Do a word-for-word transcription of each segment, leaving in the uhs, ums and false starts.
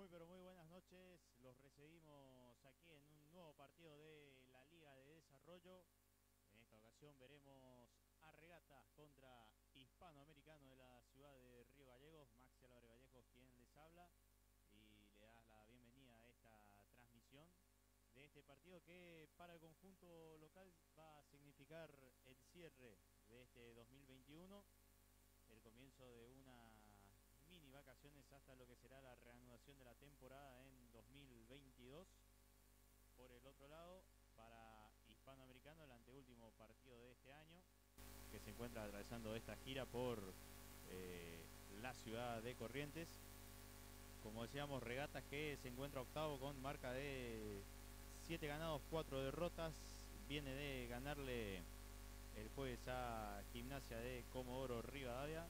Muy pero muy buenas noches, los recibimos aquí en un nuevo partido de la Liga de Desarrollo. En esta ocasión veremos a Regatas contra Hispanoamericano de la ciudad de Río Gallegos. Maxi Álvarez Vallejos quien les habla y le da la bienvenida a esta transmisión de este partido que para el conjunto local va a significar el cierre de este dos mil veintiuno, el comienzo de una mini vacaciones hasta lo que será la reanudación de la temporada en dos mil veintidós. Por el otro lado, para Hispanoamericano, el anteúltimo partido de este año, que se encuentra atravesando esta gira por eh, la ciudad de Corrientes. Como decíamos, Regatas que se encuentra octavo con marca de siete ganados, cuatro derrotas. Viene de ganarle el jueves a Gimnasia de Comodoro Rivadavia.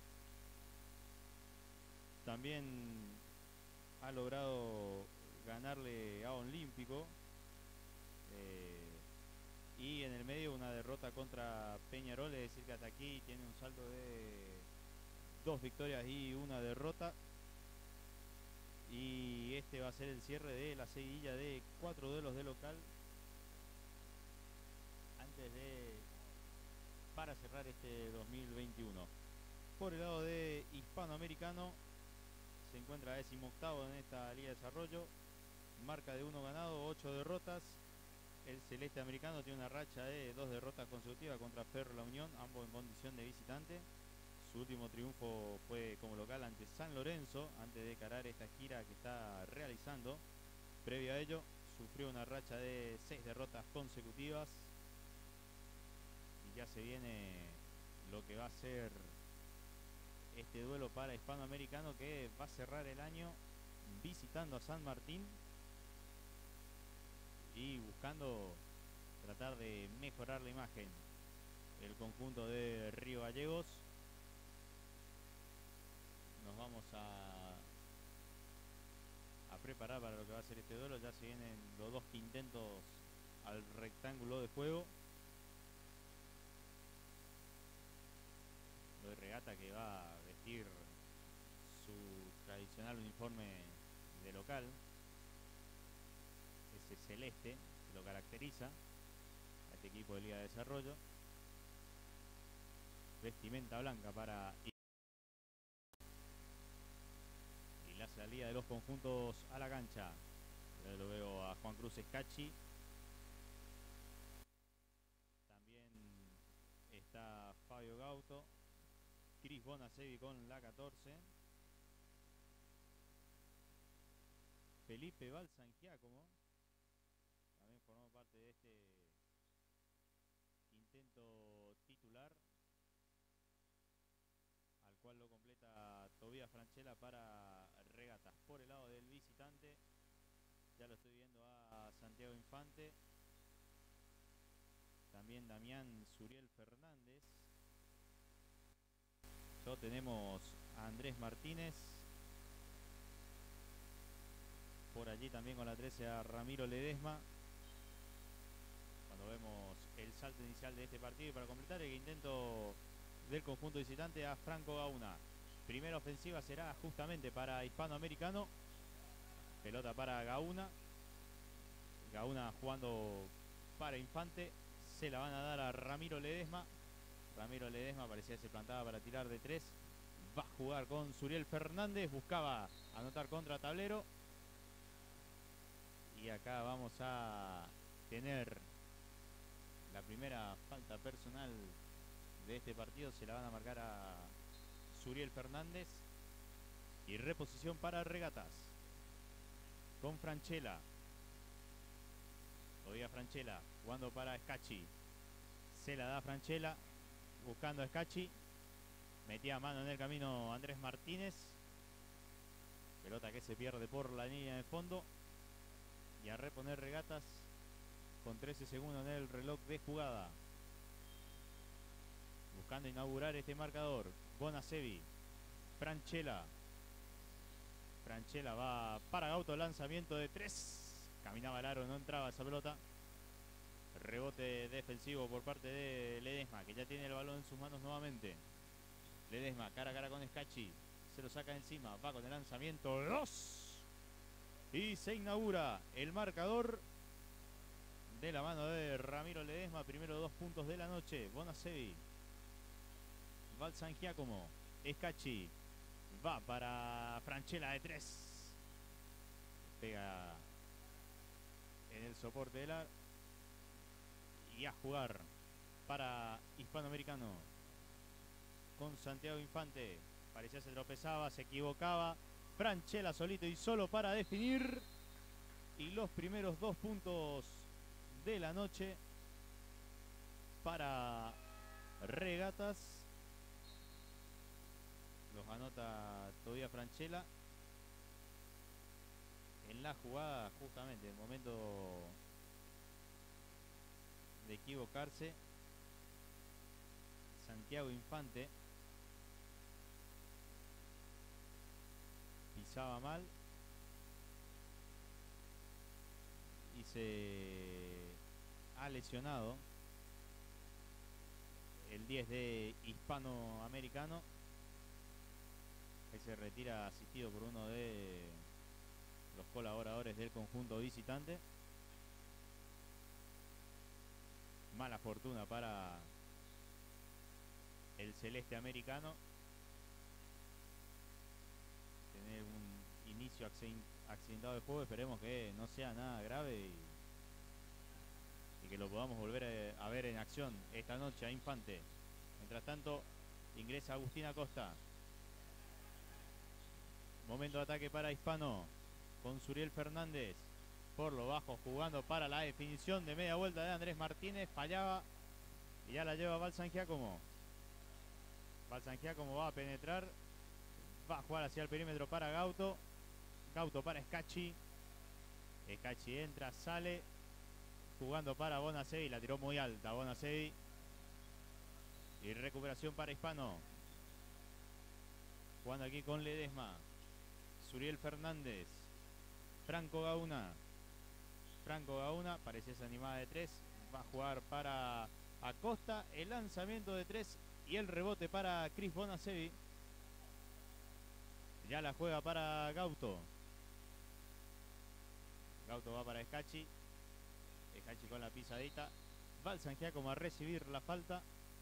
También ha logrado ganarle a Olímpico. Eh, y en el medio una derrota contra Peñarol, es decir que hasta aquí tiene un saldo de dos victorias y una derrota. Y este va a ser el cierre de la seguidilla de cuatro duelos de local antes de para cerrar este dos mil veintiuno. Por el lado de Hispanoamericano, se encuentra decimoctavo en esta Liga de Desarrollo, marca de uno ganado, ocho derrotas. El celeste americano tiene una racha de dos derrotas consecutivas contra Ferro La Unión, ambos en condición de visitante. Su último triunfo fue como local ante San Lorenzo, antes de encarar esta gira que está realizando. Previo a ello, sufrió una racha de seis derrotas consecutivas. Y ya se viene lo que va a ser este duelo para Hispanoamericano, que va a cerrar el año visitando a San Martín y buscando tratar de mejorar la imagen. El conjunto de Río Gallegos. Nos vamos a, a preparar para lo que va a ser este duelo. Ya se vienen los dos intentos al rectángulo de juego. Lo de Regata, que va a vestir su tradicional uniforme de local, ese celeste que lo caracteriza a este equipo de Liga de Desarrollo. Vestimenta blanca para y la salida de los conjuntos a la cancha. Ya lo veo a Juan Cruz Escachi. También está Fabio Gauto, Cris Bonasevi con la catorce, Felipe Balsangiacomo también formó parte de este intento titular, al cual lo completa Tobías Franchella para Regatas. Por el lado del visitante, ya lo estoy viendo a Santiago Infante, también Damián Suriel Fernández. Yo tenemos a Andrés Martínez, por allí también con la trece a Ramiro Ledesma. Cuando vemos el salto inicial de este partido, y para completar el intento del conjunto visitante a Franco Gauna. Primera ofensiva será justamente para Hispanoamericano. Pelota para Gauna. Gauna jugando para Infante. Se la van a dar a Ramiro Ledesma. Ramiro Ledesma parecía que se plantaba para tirar de tres. Va a jugar con Suriel Fernández. Buscaba anotar contra tablero. Y acá vamos a tener la primera falta personal de este partido. Se la van a marcar a Suriel Fernández. Y reposición para Regatas con Franchella. Todavía Franchella jugando para Escachi. Se la da Franchella buscando a Escachi. Metía mano en el camino Andrés Martínez. Pelota que se pierde por la línea de fondo. Y a reponer Regatas con trece segundos en el reloj de jugada. Buscando inaugurar este marcador. Bonasevi. Franchella. Franchella va para Gauto. Lanzamiento de tres. Caminaba el aro, no entraba esa pelota. Rebote defensivo por parte de Ledesma, que ya tiene el balón en sus manos nuevamente. Ledesma cara a cara con Escachi. Se lo saca encima. Va con el lanzamiento. ¡Dos! Y se inaugura el marcador de la mano de Ramiro Ledesma. Primero dos puntos de la noche. Bonasevi, Valsan Giacomo, Scacchi, va para Franchella de tres. Pega en el soporte del ar. Y a jugar para Hispanoamericano con Santiago Infante. Parecía se tropezaba, se equivocaba. Franchella solito y solo para definir. Y los primeros dos puntos de la noche para Regatas. Los anota todavía Franchella en la jugada, justamente, el momento de equivocarse. Santiago Infante pisaba mal y se ha lesionado el diez de Hispanoamericano, que se retira asistido por uno de los colaboradores del conjunto visitante. Mala fortuna para el celeste americano tener un inicio accidentado de juego. Esperemos que no sea nada grave y, y que lo podamos volver a, a ver en acción esta noche a Infante. Mientras tanto ingresa Agustín Acosta. Momento de ataque para Hispano con Suriel Fernández por lo bajo, jugando para la definición de media vuelta de Andrés Martínez. Fallaba y ya la lleva Valsan Giacomo. Valsan Giacomo va a penetrar, va a jugar hacia el perímetro para Gauto. Gauto para Scacchi. Scacchi entra, sale, jugando para Bonasevi. La tiró muy alta Bonasevi. Y recuperación para Hispano. Jugando aquí con Ledesma. Suriel Fernández. Franco Gauna. Franco Gauna, parece esa animada de tres. Va a jugar para Acosta. El lanzamiento de tres y el rebote para Chris Bonasevi. Ya la juega para Gauto. Gauto va para Scacchi. Scacchi con la pisadita. Valsan Giacomo a recibir la falta.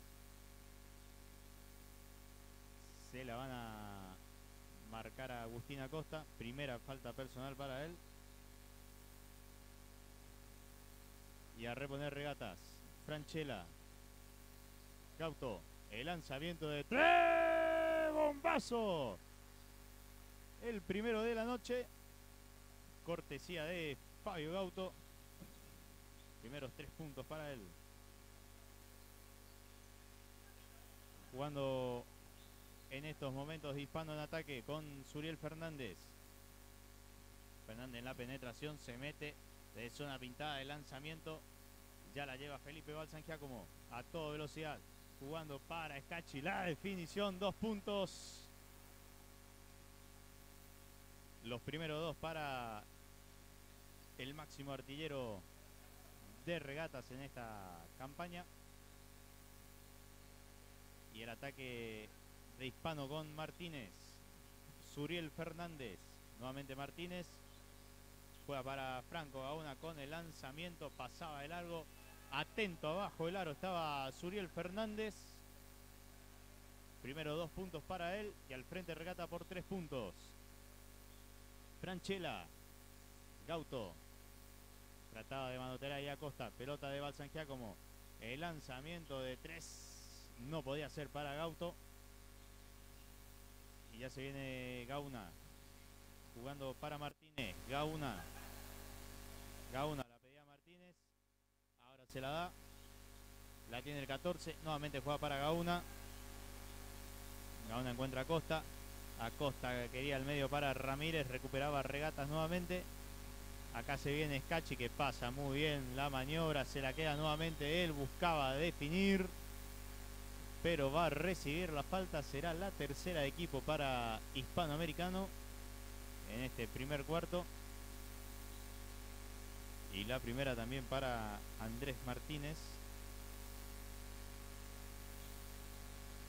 Se la van a marcar a Agustín Acosta. Primera falta personal para él. Y a reponer Regatas. Franchella. Gauto. El lanzamiento de tres. ¡Bombazo! El primero de la noche. Cortesía de Fabio Gauto. Primeros tres puntos para él. Jugando en estos momentos Hispano en ataque con Suriel Fernández. Fernández en la penetración, se mete de zona pintada de lanzamiento. Ya la lleva Felipe Valsan Giacomo a toda velocidad. Jugando para Scacchi, la definición, dos puntos. Los primeros dos para el máximo artillero de Regatas en esta campaña. Y el ataque de Hispano con Martínez. Suriel Fernández. Nuevamente Martínez. Juega para Franco Gauna con el lanzamiento. Pasaba de largo. Atento abajo el aro estaba Suriel Fernández. Primero dos puntos para él. Y al frente Regata por tres puntos. Franchella. Gauto. Trataba de manotear ahí a Costa. Pelota de Valsan Giacomo. El lanzamiento de tres. No podía ser para Gauto. Y ya se viene Gauna. Jugando para Martínez. Gauna. Gauna la pedía Martínez. Ahora se la da. La tiene el catorce. Nuevamente juega para Gauna. Gauna encuentra a Costa. Acosta quería el medio para Ramírez. Recuperaba Regatas nuevamente. Acá se viene Scacchi, que pasa muy bien la maniobra. Se la queda nuevamente él. Buscaba definir. Pero va a recibir la falta. Será la tercera de equipo para Hispanoamericano en este primer cuarto. Y la primera también para Andrés Martínez.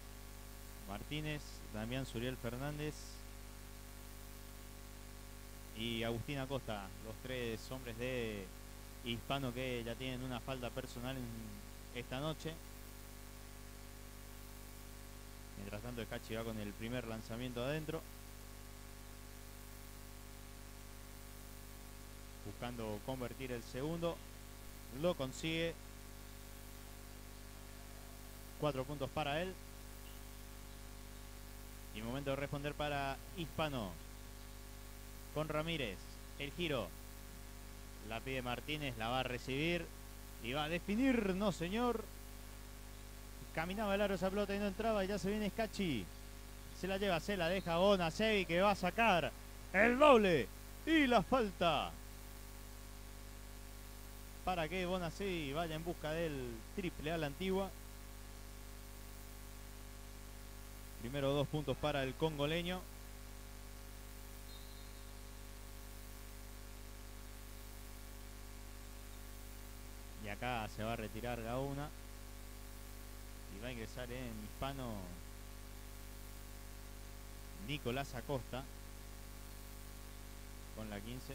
Martínez, Damián Suriel Fernández y Agustín Acosta, los tres hombres de Hispano que ya tienen una falta personal en esta noche. Mientras tanto, Scachi va con el primer lanzamiento adentro, buscando convertir el segundo. Lo consigue. Cuatro puntos para él. Y momento de responder para Hispano. Con Ramírez. El giro. La pide Martínez. La va a recibir. Y va a definir. No, señor. Caminaba el aro esa pelota y no entraba. Y ya se viene Scachi. Se la lleva, se la deja Bonasevi, que va a sacar el doble. Y la falta. Para que Bonasevi vaya en busca del triple a la antigua. Primero dos puntos para el congoleño. Y acá se va a retirar Gauna. Y va a ingresar en Hispano Nicolás Acosta con la quince.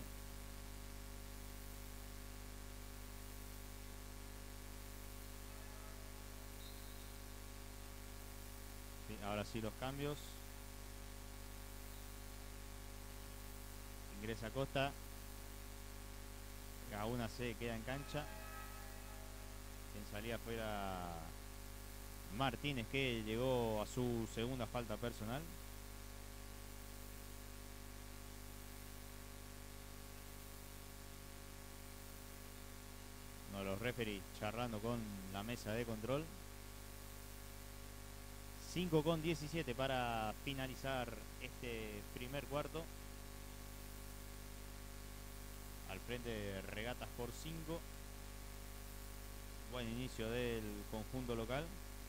Sí, ahora sí los cambios. Ingresa Acosta. Gauna se queda en cancha. En salida fuera Martínez, que llegó a su segunda falta personal. Uno de los referees charlando con la mesa de control. cinco con diecisiete para finalizar este primer cuarto. Al frente de Regatas por cinco. Buen inicio del conjunto local.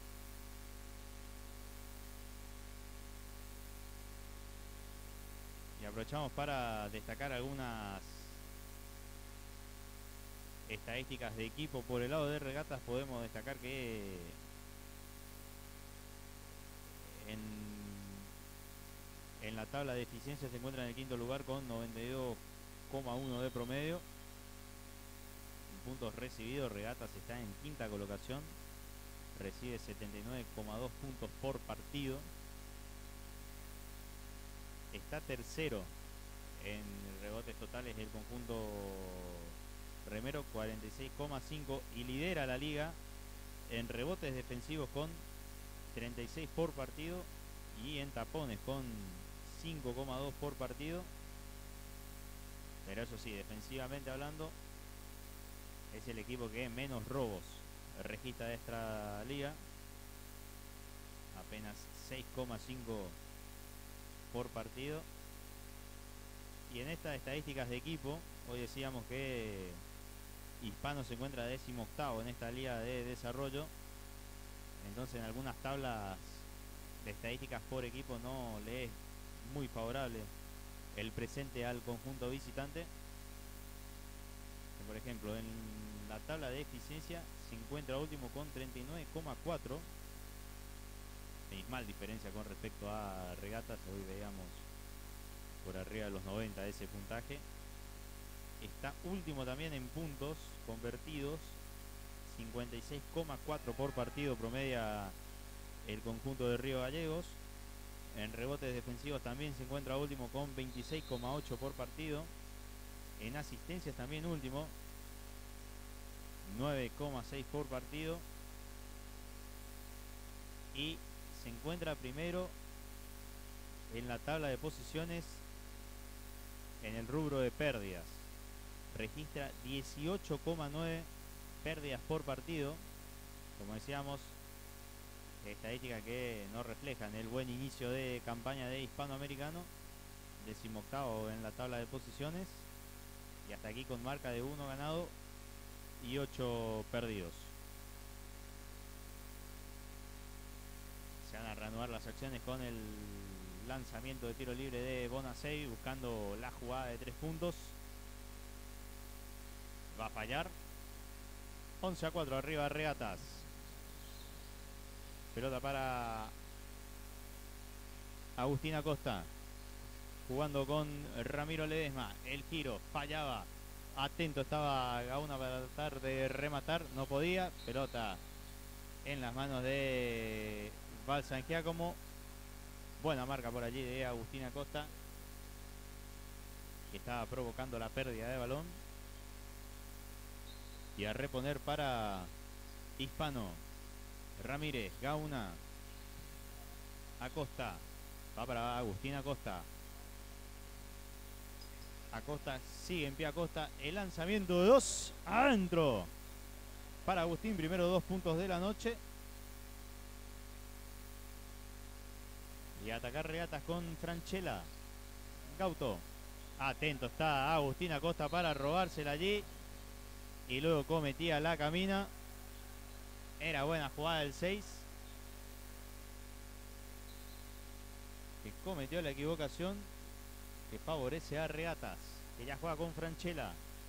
Y aprovechamos para destacar algunas estadísticas de equipo. Por el lado de Regatas podemos destacar que en, en la tabla de eficiencia se encuentra en el quinto lugar con noventa y dos coma uno de promedio. En puntos recibidos, Regatas está en quinta colocación, recibe setenta y nueve coma dos puntos por partido. Está tercero en rebotes totales el conjunto remero, cuarenta y seis coma cinco, y lidera la liga en rebotes defensivos con treinta y seis por partido y en tapones con cinco coma dos por partido. Pero eso sí, defensivamente hablando, es el equipo que menos robos registra de esta liga, apenas seis coma cinco por partido. Y en estas estadísticas de equipo, hoy decíamos que Hispano se encuentra décimo octavo en esta liga de desarrollo. Entonces en algunas tablas de estadísticas por equipo no le es muy favorable el presente al conjunto visitante. Por ejemplo, en la tabla de eficiencia se encuentra último con treinta y nueve coma cuatro. Mal diferencia con respecto a Regatas. Hoy veíamos por arriba de los noventa de ese puntaje. Está último también en puntos convertidos, cincuenta y seis coma cuatro por partido promedia el conjunto de Río Gallegos. En rebotes defensivos también se encuentra último con veintiséis coma ocho por partido. En asistencias también último, nueve coma seis por partido. Y se encuentra primero en la tabla de posiciones en el rubro de pérdidas. Registra dieciocho coma nueve pérdidas por partido. Como decíamos, estadísticas que no reflejan el buen inicio de campaña de Hispanoamericano. Decimoctavo en la tabla de posiciones. Y hasta aquí con marca de uno ganado y ocho perdidos. Se van a reanudar las acciones con el lanzamiento de tiro libre de Bonasevi, buscando la jugada de tres puntos. Va a fallar. once a cuatro arriba Regatas. Pelota para Agustín Acosta. jugando con Ramiro Ledesma. El giro fallaba. Atento estaba Gauna para tratar de rematar. No podía. Pelota en las manos de Balsan Giacomo. Buena marca por allí de Agustín Acosta, que estaba provocando la pérdida de balón. Y a reponer para Hispano. Ramírez, Gauna, Acosta. Va para Agustín Acosta. Acosta sigue en pie Acosta. El lanzamiento de dos. Adentro. Para Agustín, primero dos puntos de la noche. Y atacar Regatas con Franchella. Gauto. Atento está Agustín Acosta para robársela allí. Y luego cometía la camina. Era buena jugada del seis, que cometió la equivocación que favorece a Regatas, que ya juega con Franchella.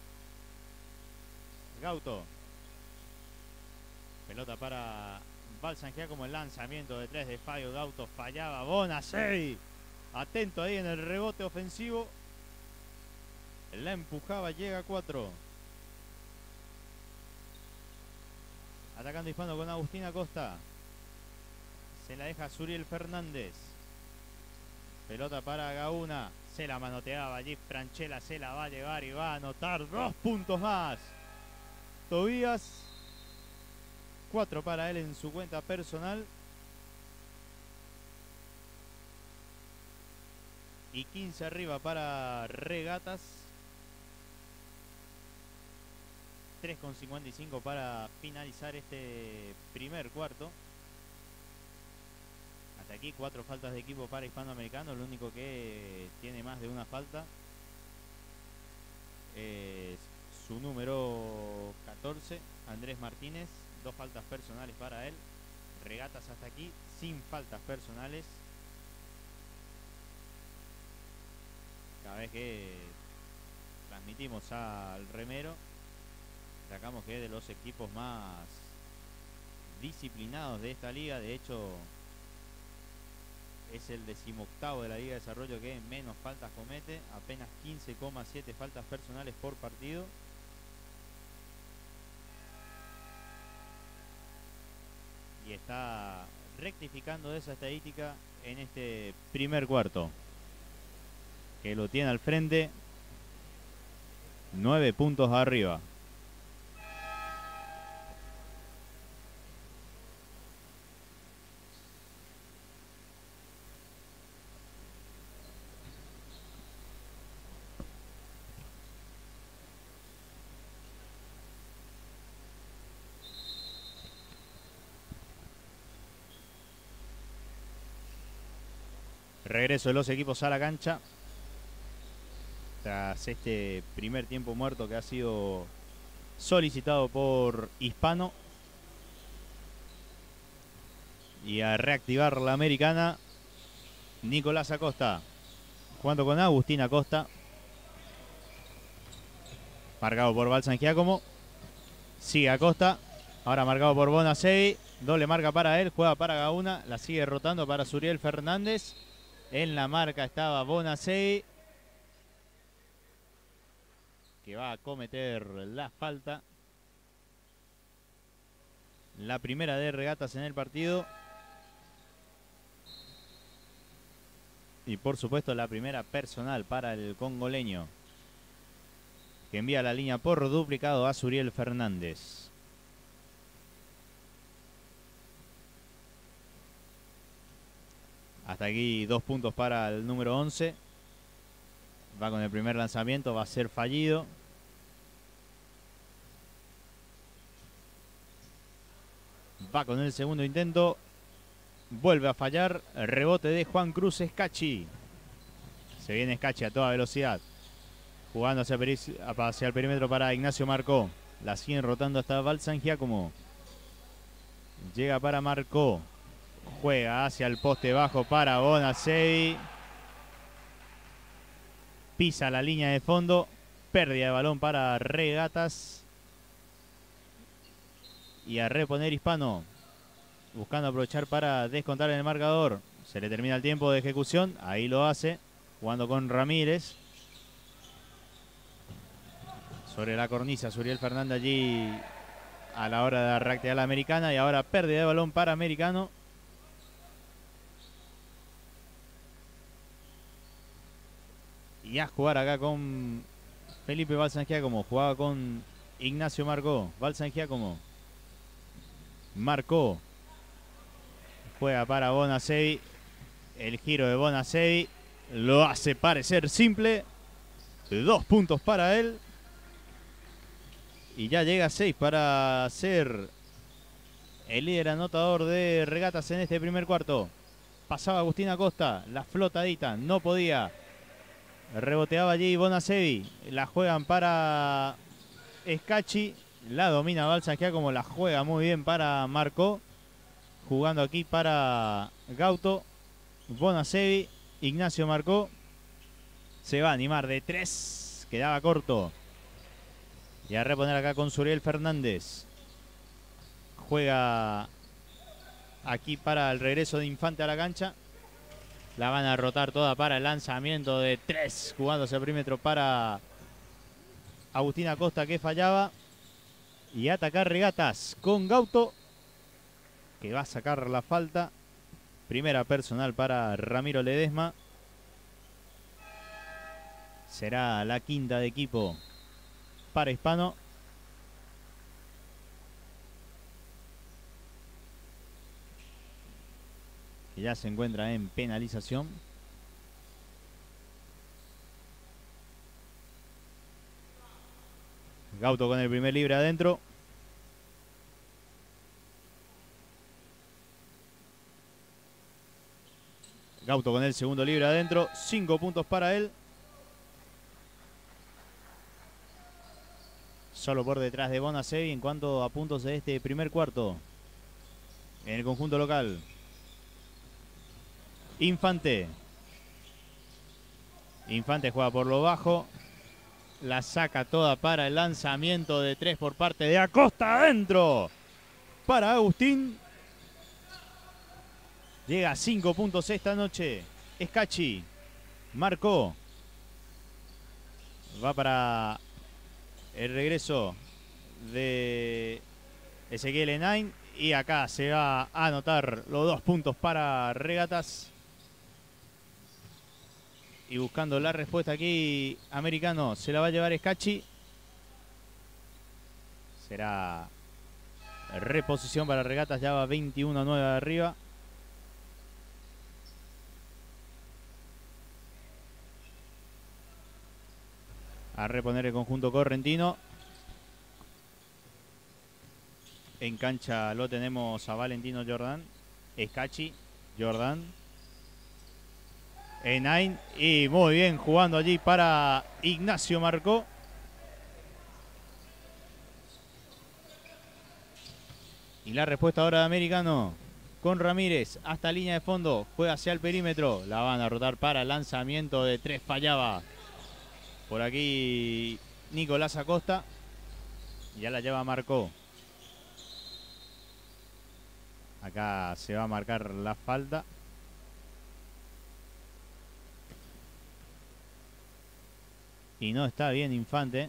Gauto. Pelota para Balsan Giacomo. El lanzamiento de tres de Fabio Gauto fallaba. Bonasevi. Atento ahí en el rebote ofensivo. La empujaba, llega a cuatro. Atacando Hispano con Agustín Acosta. Se la deja Suriel Fernández. Pelota para Gauna. Se la manoteaba allí Franchella. Se la va a llevar y va a anotar dos puntos más. Tobías. Cuatro para él en su cuenta personal. Y quince arriba para Regatas. tres con cincuenta y cinco para finalizar este primer cuarto. Hasta aquí cuatro faltas de equipo para Hispanoamericano. El único que tiene más de una falta es su número catorce, Andrés Martínez. Dos faltas personales para él. Regatas hasta aquí sin faltas personales. Cada vez que transmitimos al remero, sacamos que es de los equipos más disciplinados de esta liga. De hecho, es el decimoctavo de la Liga de Desarrollo que menos faltas comete. Apenas quince coma siete faltas personales por partido. Y está rectificando esa estadística en este primer cuarto, que lo tiene al frente nueve puntos arriba. Regreso de los equipos a la cancha tras este primer tiempo muerto que ha sido solicitado por Hispano. Y a reactivar la americana, Nicolás Acosta jugando con Agustín Acosta, marcado por Balsan Giacomo. Sigue Acosta, ahora marcado por Bonasevi. Doble marca para él, juega para Gauna, la sigue rotando para Suriel Fernández. En la marca estaba Bonasevi, que va a cometer la falta. La primera de Regatas en el partido. Y por supuesto la primera personal para el congoleño, que envía la línea por duplicado a Suriel Fernández. Hasta aquí dos puntos para el número once. Va con el primer lanzamiento, va a ser fallido. Va con el segundo intento. Vuelve a fallar. El rebote de Juan Cruz Escachi. Se viene Escachi a toda velocidad, jugando hacia, hacia el perímetro para Ignacio Marcó. La siguen rotando hasta Balsan Giacomo. Llega para Marcó. Juega hacia el poste bajo para Bonasevi. Pisa la línea de fondo. Pérdida de balón para Regatas. Y a reponer Hispano, buscando aprovechar para descontar en el marcador. Se le termina el tiempo de ejecución. Ahí lo hace. jugando con Ramírez. Sobre la cornisa, Suriel Fernández allí a la hora de reactivar la americana. Y ahora pérdida de balón para Americano. Y a jugar acá con Felipe Balsan Giacomo. Jugaba con Ignacio Marcó. Balsan Giacomo. Marcó. Juega para Bonasevi. El giro de Bonasevi lo hace parecer simple. Dos puntos para él. Y ya llega a seis para ser el líder anotador de regatas en este primer cuarto. Pasaba Agustín Acosta, la flotadita, no podía. Reboteaba allí Bonasevi. La juegan para Scacchi. La domina Balsan Giacomo, la juega muy bien para Marcó. Jugando aquí para Gauto. Bonasevi, Ignacio Marcó. Se va a animar de tres. Quedaba corto. Y a reponer acá con Suriel Fernández. Juega aquí para el regreso de Infante a la cancha. La van a rotar toda para el lanzamiento de tres. Jugándose el perímetro para Agustín Acosta, que fallaba. Y atacar regatas con Gauto, que va a sacar la falta. Primera personal para Ramiro Ledesma. Será la quinta de equipo para Hispano. Que ya se encuentra en penalización. Gauto con el primer libre adentro. Gauto con el segundo libre adentro. Cinco puntos para él. Solo por detrás de Bonasevi en cuanto a puntos de este primer cuarto. En el conjunto local. Infante. Infante juega por lo bajo. La saca toda para el lanzamiento de tres por parte de Acosta adentro. Para Agustín. Llega a cinco puntos esta noche. Scacchi. Marcó. Va para el regreso de Ezequiel Enain. Y acá se va a anotar los dos puntos para regatas. Y buscando la respuesta aquí, Americano se la va a llevar Scacchi. Será reposición para regatas, ya va veintiuno a nueve arriba. A reponer el conjunto correntino. En cancha lo tenemos a Valentino Jordán, Scacchi, Jordán, Enain, y muy bien jugando allí para Ignacio Marcó. Y la respuesta ahora de Americano con Ramírez hasta línea de fondo, juega hacia el perímetro, la van a rotar para el lanzamiento de tres, fallaba. Por aquí Nicolás Acosta, ya la lleva Marcó. Acá se va a marcar la falta. Y no está bien Infante.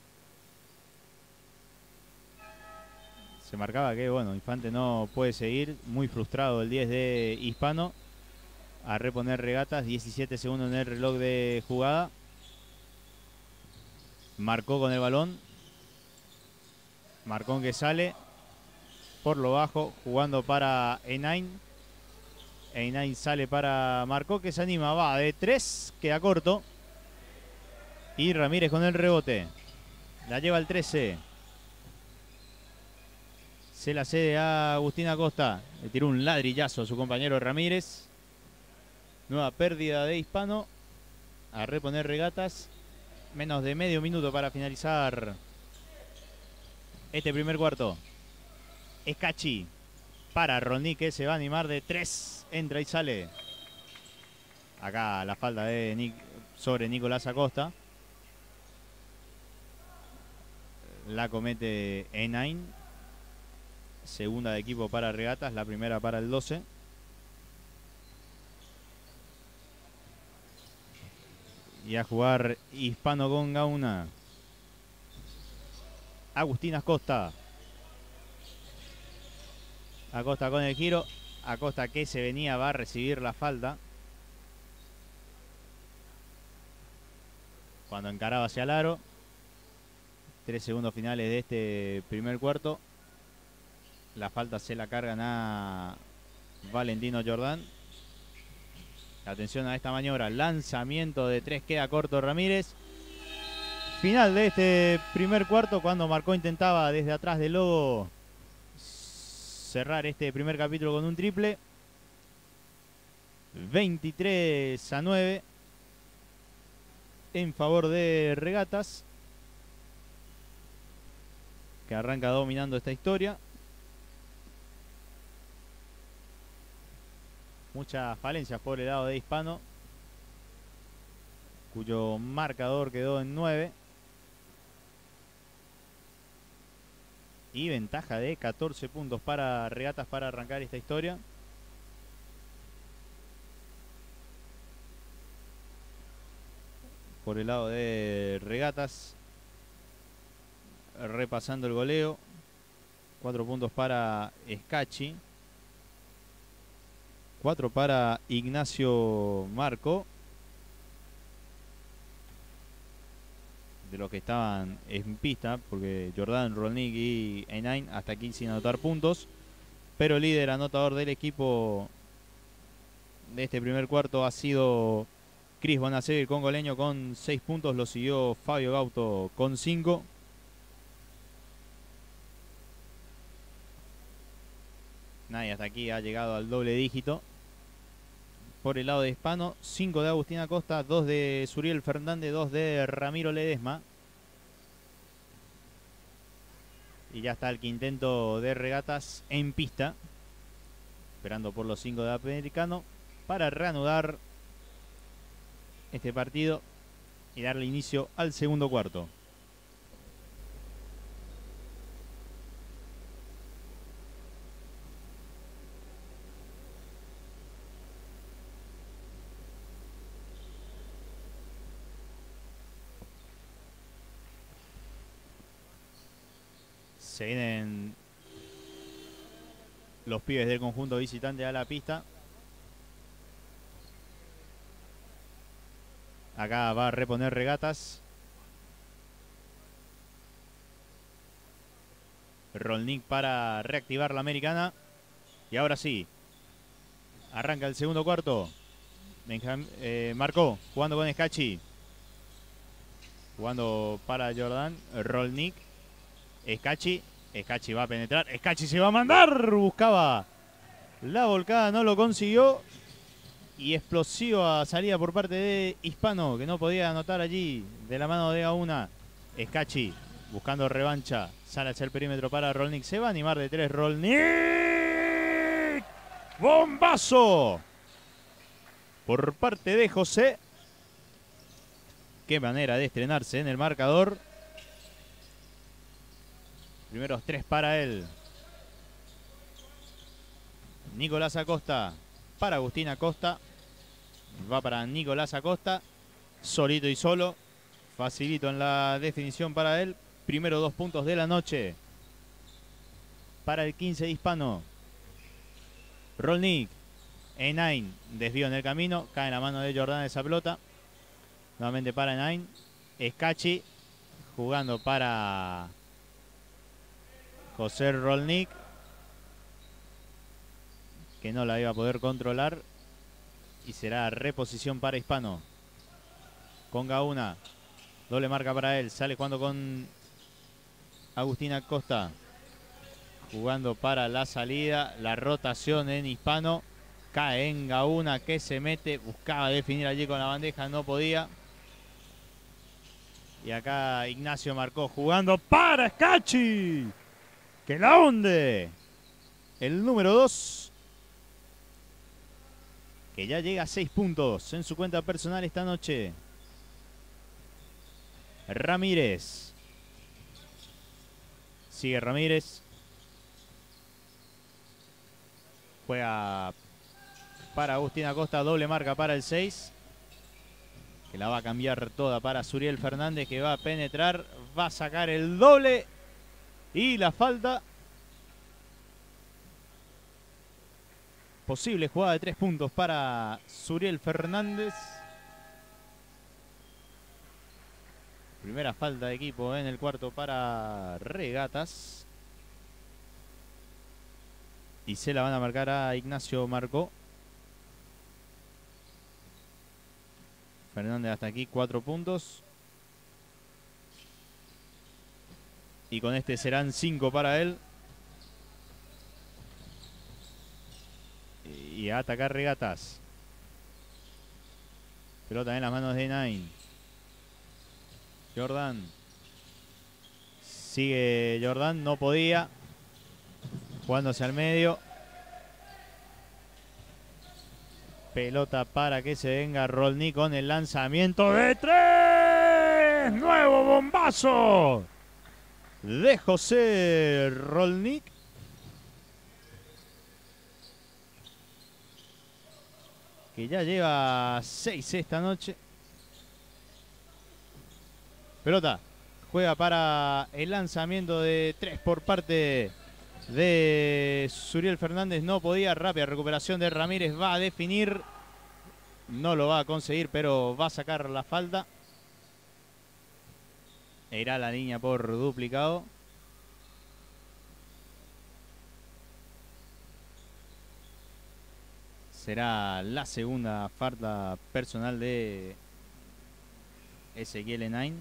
Se marcaba que, bueno, Infante no puede seguir. Muy frustrado el diez de Hispano. A reponer regatas. diecisiete segundos en el reloj de jugada. Marcó con el balón. Marcón que sale por lo bajo, jugando para Enain. Enain sale para Marcó, que se anima, va de tres, queda corto. Y Ramírez con el rebote. La lleva el trece. Se la cede a Agustín Acosta. Le tiró un ladrillazo a su compañero Ramírez. Nueva pérdida de Hispano. A reponer regatas. Menos de medio minuto para finalizar este primer cuarto. Scacchi para Rolnik, que se va a animar de tres. Entra y sale. Acá la falta de Nick sobre Nicolás Acosta. La comete Enain. Segunda de equipo para regatas, la primera para el doce. Y a jugar Hispano con Gauna. Agustín Acosta. Acosta con el giro. Acosta que se venía va a recibir la falta. Cuando encaraba hacia el aro. Tres segundos finales de este primer cuarto. La falta se la cargan a Valentino Jordán. Atención a esta maniobra. Lanzamiento de tres, queda corto Ramírez. Final de este primer cuarto cuando Marcó intentaba desde atrás del logo cerrar este primer capítulo con un triple. veintitrés a nueve en favor de Regatas, que arranca dominando esta historia. Muchas falencias por el lado de Hispano, cuyo marcador quedó en nueve. Y ventaja de catorce puntos para Regatas para arrancar esta historia. Por el lado de Regatas, repasando el goleo, cuatro puntos para Scacchi, cuatro para Ignacio Marco, de los que estaban en pista, porque Jordán, Rolnik y Einain hasta aquí sin anotar puntos, pero el líder anotador del equipo de este primer cuarto ha sido Cris Bonacé, el congoleño, con seis puntos. Lo siguió Fabio Gauto con cinco. Nadie hasta aquí ha llegado al doble dígito. Por el lado de Hispano, cinco de Agustín Acosta, dos de Suriel Fernández, dos de Ramiro Ledesma. Y ya está el quinteto de Regatas en pista, esperando por los cinco de Americano para reanudar este partido y darle inicio al segundo cuarto. Se vienen los pibes del conjunto visitante a la pista. Acá va a reponer Regatas. Rolnik para reactivar la americana. Y ahora sí, arranca el segundo cuarto. Benjam, eh, Marcó jugando con Scacchi. Jugando para Jordán. Rolnik. Scacchi, Scacchi va a penetrar, Scacchi se va a mandar, buscaba la volcada, no lo consiguió. Y explosiva salida por parte de Hispano, que no podía anotar allí de la mano de Gauna. Scacchi buscando revancha, sale hacia el perímetro para Rolnik, se va a animar de tres Rolnik. ¡Bombazo! Por parte de José. Qué manera de estrenarse en el marcador. Primeros tres para él. Nicolás Acosta para Agustín Acosta. Va para Nicolás Acosta. Solito y solo. Facilito en la definición para él. Primero dos puntos de la noche para el quince de Hispano. Rolnik. Einain. Desvío en el camino. Cae en la mano de Jordán esa pelota. Nuevamente para Einain. Scacchi jugando para José Rolnik, que no la iba a poder controlar. Y será reposición para Hispano. Con Gauna. Doble marca para él. Sale jugando con Agustín Acosta. Jugando para la salida. La rotación en Hispano. Cae en Gauna, que se mete. Buscaba definir allí con la bandeja. No podía. Y acá Ignacio Marcó jugando para Scacchi, que la hunde. El número dos, que ya llega a seis puntos en su cuenta personal esta noche. Ramírez. Sigue Ramírez. Juega para Agustín Acosta. Doble marca para el seis. que la va a cambiar toda para Suriel Fernández, que va a penetrar, va a sacar el doble y la falta. Posible jugada de tres puntos para Suriel Fernández. Primera falta de equipo en el cuarto para Regatas. Y se la van a marcar a Ignacio Marcó. Fernández hasta aquí, cuatro puntos. Y con este serán cinco para él. Y a atacar Regatas. Pelota en las manos de Nine. Jordan. Sigue Jordan, no podía. Jugándose al medio. Pelota para que se venga Rolnik con el lanzamiento de tres. Nuevo bombazo de José Rolnik. Que ya lleva seis esta noche. Pelota. Juega para el lanzamiento de tres por parte de Suriel Fernández. No podía. Rápida recuperación de Ramírez. Va a definir. No lo va a conseguir, pero va a sacar la falta. E irá a la línea por duplicado. Será la segunda falta personal de Ezequiel Enain.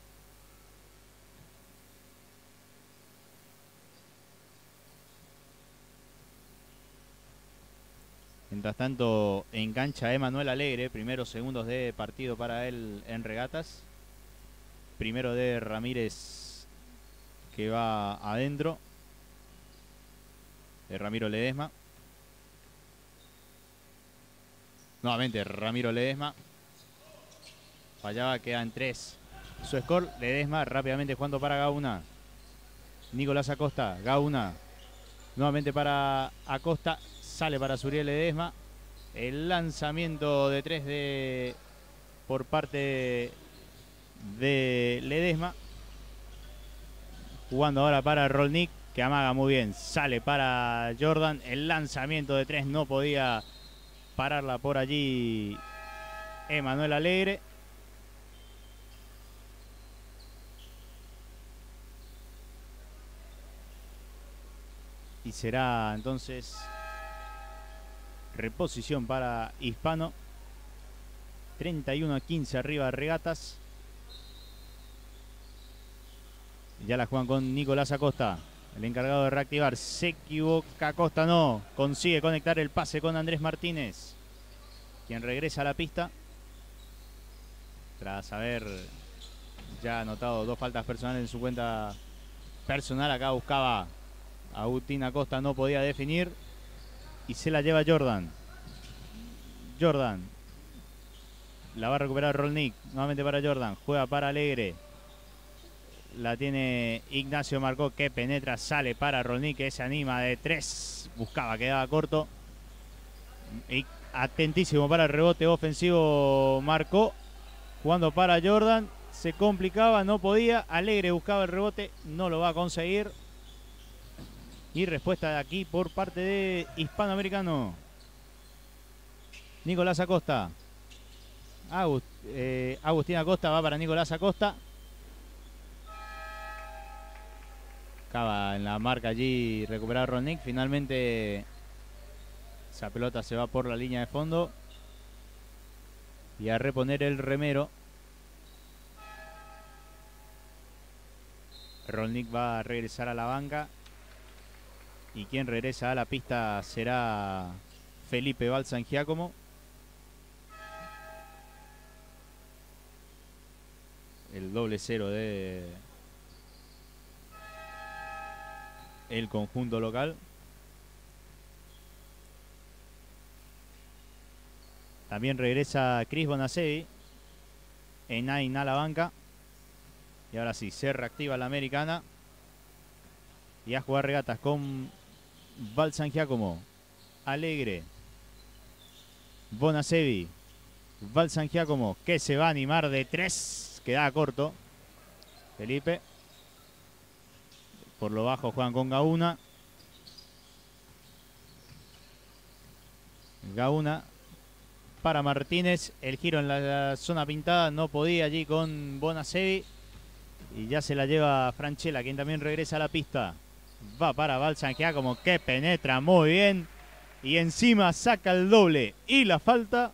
Mientras tanto, engancha Emanuel Alegre. Primeros segundos de partido para él en Regatas. Primero de Ramírez, que va adentro. De Ramiro Ledesma. Nuevamente Ramiro Ledesma. Fallaba, quedan tres. Su score, Ledesma rápidamente jugando para Gauna. Nicolás Acosta, Gauna. Nuevamente para Acosta. Sale para Suriel Ledesma. El lanzamiento de tres de por parte de Ledesma. Jugando ahora para Rolnik, que amaga muy bien. Sale para Jordan. El lanzamiento de tres no podía pararla por allí Emanuel Alegre. Y será entonces reposición para Hispano. treinta y uno a quince arriba Regatas. Ya la juegan con Nicolás Acosta, el encargado de reactivar. Se equivoca Acosta, no. Consigue conectar el pase con Andrés Martínez, quien regresa a la pista tras haber ya anotado dos faltas personales en su cuenta personal. Acá buscaba Agustín Acosta, no podía definir. Y se la lleva Jordan. Jordan. La va a recuperar Rolnik. Nuevamente para Jordan. Juega para Alegre. La tiene Ignacio Marcó, que penetra. Sale para Rolnik, que se anima de tres. Buscaba, quedaba corto. Y atentísimo para el rebote ofensivo Marcó. Jugando para Jordan. Se complicaba, no podía. Alegre buscaba el rebote. No lo va a conseguir. Y respuesta de aquí por parte de Hispanoamericano. Nicolás Acosta. Agust, eh, Agustín Acosta va para Nicolás Acosta. Acaba en la marca allí recuperar Rolnik. Finalmente esa pelota se va por la línea de fondo. Y a reponer el remero. Rolnik va a regresar a la banca. Y quien regresa a la pista será Felipe Balsan Giacomo. El doble cero de el conjunto local. También regresa Chris Bonacevi. Enain a la banca. Y ahora sí, se reactiva la americana. Y a jugar Regatas con Balsan Giacomo, Alegre, Bonacevi. Valsan Giacomo, que se va a animar de tres. Queda corto. Felipe. Por lo bajo juegan con Gauna. Gauna para Martínez. El giro en la zona pintada. No podía allí con Bonasevi. Y ya se la lleva Franchella, quien también regresa a la pista. Va para Valsan Giacomo, que penetra muy bien. Y encima saca el doble y la falta.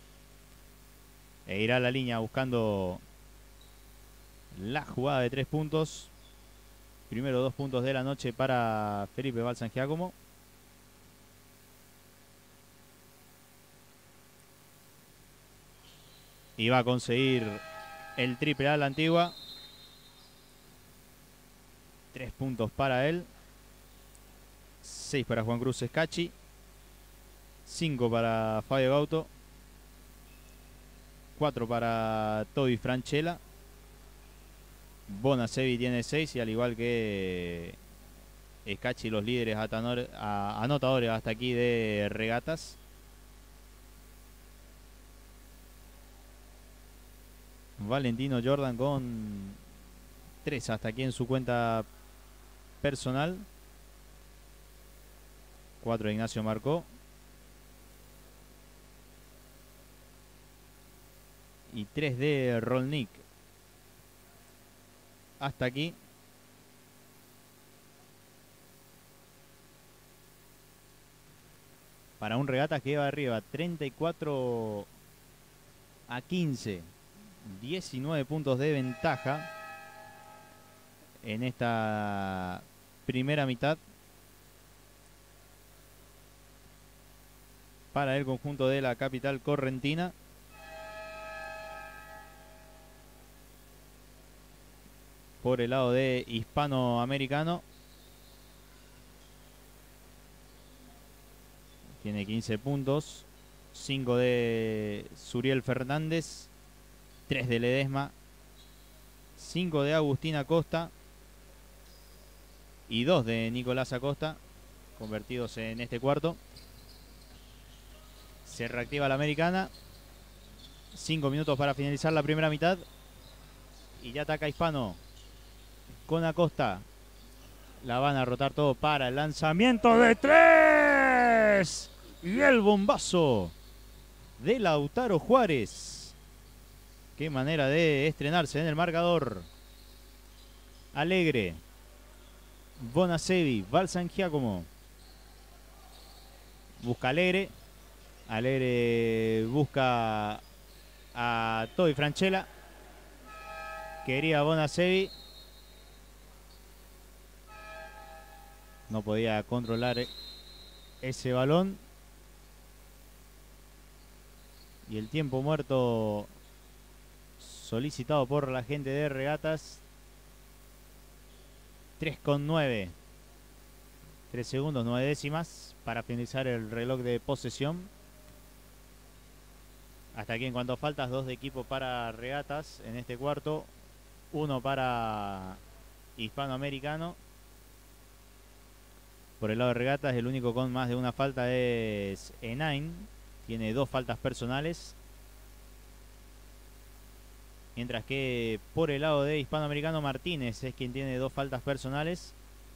E irá a la línea buscando la jugada de tres puntos. Primero dos puntos de la noche para Felipe Valsan Giacomo. Y va a conseguir el triple A la Antigua. Tres puntos para él. Seis para Juan Cruz Escachi. Cinco para Fabio Gauto. Cuatro para Toby Franchella. Bonasevi tiene seis y al igual que Escachi, los líderes anotadores hasta aquí de regatas. Valentino Jordan con tres hasta aquí en su cuenta personal. cuatro de Ignacio Marcó. Y tres de Rolnik. Hasta aquí. Para un regata que va arriba treinta y cuatro a quince. diecinueve puntos de ventaja en esta primera mitad para el conjunto de la capital correntina. Por el lado de hispanoamericano tiene quince puntos, cinco de Suriel Fernández, tres de Ledesma, cinco de Agustín Acosta y dos de Nicolás Acosta, convertidos en este cuarto. Se reactiva la americana. cinco minutos para finalizar la primera mitad. Y ya ataca Hispano con Acosta. La van a rotar todo para el lanzamiento de tres. Y el bombazo de Lautaro Juárez. Qué manera de estrenarse en el marcador. Alegre, Bonasevi, Valsan Giacomo. Busca Alegre. Alegre busca a Toby Franchella. Quería Bonasevi. No podía controlar ese balón. Y el tiempo muerto solicitado por la gente de regatas. tres con nueve. tres segundos, nueve décimas para finalizar el reloj de posesión. Hasta aquí en cuanto a faltas, dos de equipo para regatas en este cuarto. Uno para hispanoamericano. Por el lado de regatas, el único con más de una falta es Enain. Tiene dos faltas personales. Mientras que por el lado de hispanoamericano, Martínez es quien tiene dos faltas personales.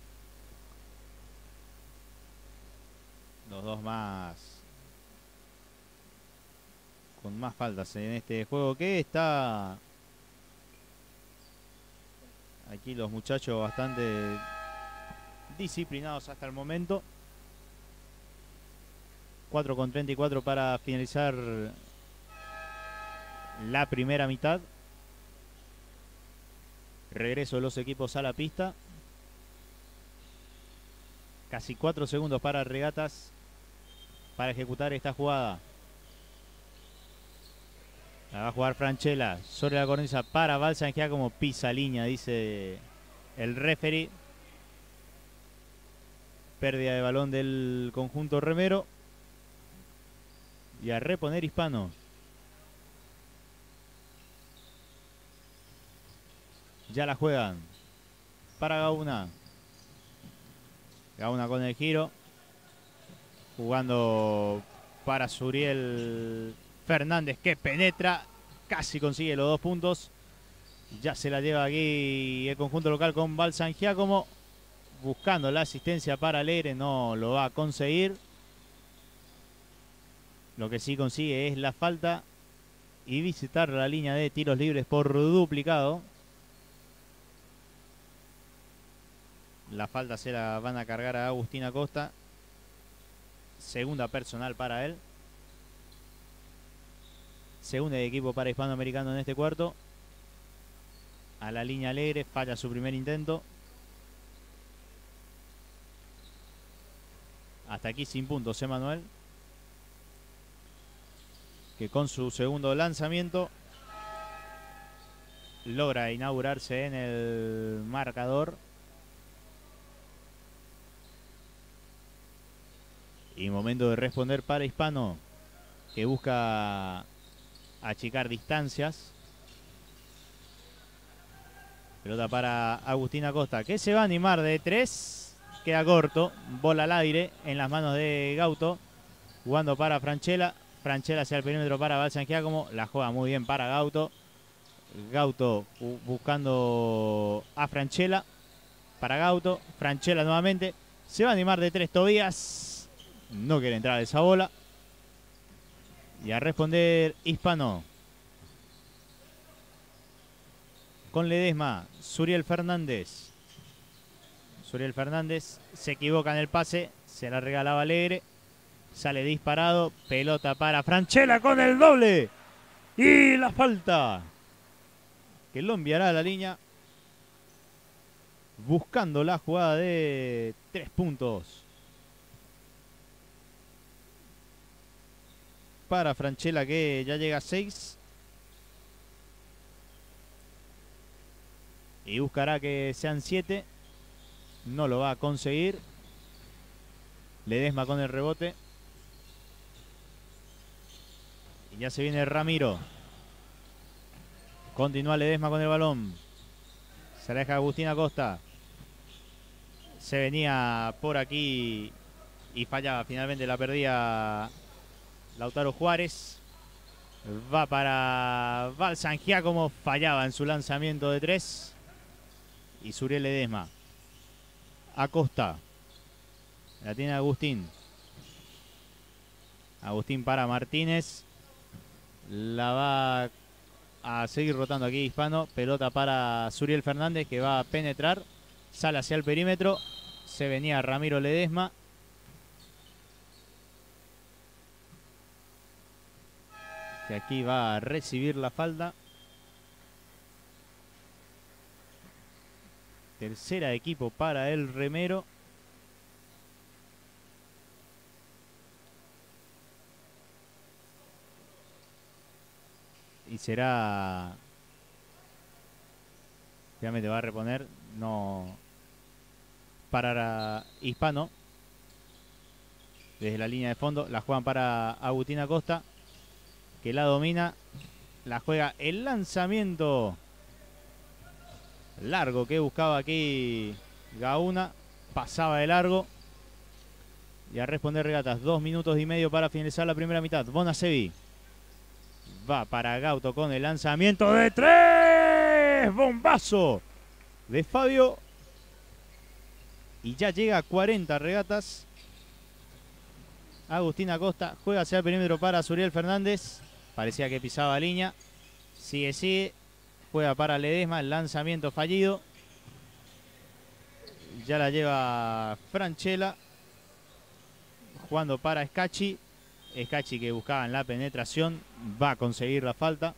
Los dos más con más faltas en este juego, que está aquí los muchachos bastante disciplinados hasta el momento. cuatro con treinta y cuatro para finalizar la primera mitad. Regreso de los equipos a la pista. Casi cuatro segundos para regatas para ejecutar esta jugada. La va a jugar Franchella sobre la cornisa para Valsan Giacomo. Pisa línea, dice el referee. Pérdida de balón del conjunto remero. Y a reponer Hispano. Ya la juegan para Gauna. Gauna con el giro. Jugando para Suriel Fernández que penetra, casi consigue los dos puntos. Ya se la lleva aquí el conjunto local con Val San Giacomo, buscando la asistencia para Alegre, no lo va a conseguir. Lo que sí consigue es la falta y visitar la línea de tiros libres por duplicado. La falta se la van a cargar a Agustín Acosta. Segunda personal para él. Segunda de equipo para Hispanoamericano en este cuarto. A la línea Alegre, falla su primer intento. Hasta aquí sin puntos, Emanuel, que con su segundo lanzamiento logra inaugurarse en el marcador. Y momento de responder para Hispano, que busca achicar distancias. Pelota para Agustín Acosta, que se va a animar de tres. Queda corto, bola al aire en las manos de Gauto. Jugando para Franchella. Franchella hacia el perímetro para Val San Giacomo. La juega muy bien para Gauto. Gauto buscando a Franchella. Para Gauto. Franchella nuevamente. Se va a animar de tres Tobías. No quiere entrar esa bola. Y a responder Hispano. Con Ledesma, Suriel Fernández. Suriel Fernández se equivoca en el pase. Se la regalaba Alegre. Sale disparado. Pelota para Franchella con el doble. Y la falta, que lo enviará a la línea. Buscando la jugada de tres puntos. Para Franchella, que ya llega a seis. Y buscará que sean siete. No lo va a conseguir. Ledesma con el rebote. Y ya se viene Ramiro. Continúa Ledesma con el balón. Se aleja Agustín Acosta. Se venía por aquí y fallaba. Finalmente la perdía Lautaro Juárez. Va para Val San Giacomo. Fallaba en su lanzamiento de tres. Y Suriel Ledesma. Acosta. La tiene Agustín. Agustín para Martínez. La va a seguir rotando aquí Hispano. Pelota para Suriel Fernández, que va a penetrar. Sale hacia el perímetro. Se venía Ramiro Ledesma. Que aquí va a recibir la falta. Tercera equipo para el remero. Y será... Finalmente va a reponer. No... Para Hispano. Desde la línea de fondo. La juegan para Agustín Acosta, que la domina. La juega el lanzamiento largo que buscaba aquí Gauna. Pasaba de largo. Y a responder Regatas. Dos minutos y medio para finalizar la primera mitad. Bonasevi. Va para Gauto con el lanzamiento de tres. Bombazo de Fabio. Y ya llega a cuarenta Regatas. Agustín Acosta juega hacia el perímetro para Suriel Fernández. Parecía que pisaba línea. Sigue, sigue. Juega para Ledesma. El lanzamiento fallido. Ya la lleva Franchella. Jugando para Scacchi. Scacchi, que buscaba en la penetración, va a conseguir la falta.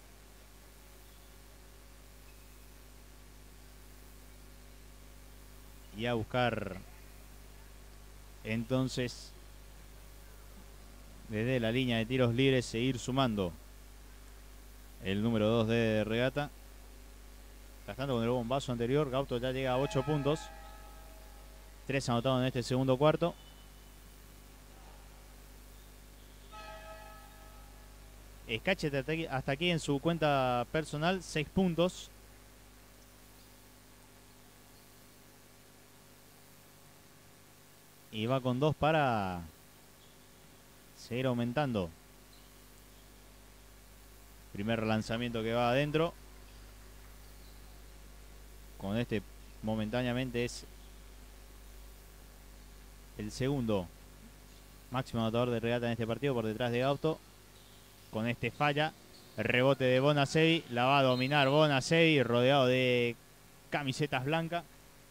Y a buscar entonces desde la línea de tiros libres seguir sumando el número dos de Regata. Gastando con el bombazo anterior, Gauto ya llega a ocho puntos. tres anotados en este segundo cuarto. Scacchi hasta aquí en su cuenta personal, seis puntos. Y va con dos para seguir aumentando Primer lanzamiento que va adentro. Con este momentáneamente es el segundo máximo anotador de regata en este partido, por detrás de Gauto. Con este falla. Rebote de Bonasevi. La va a dominar Bonasevi, rodeado de camisetas blancas.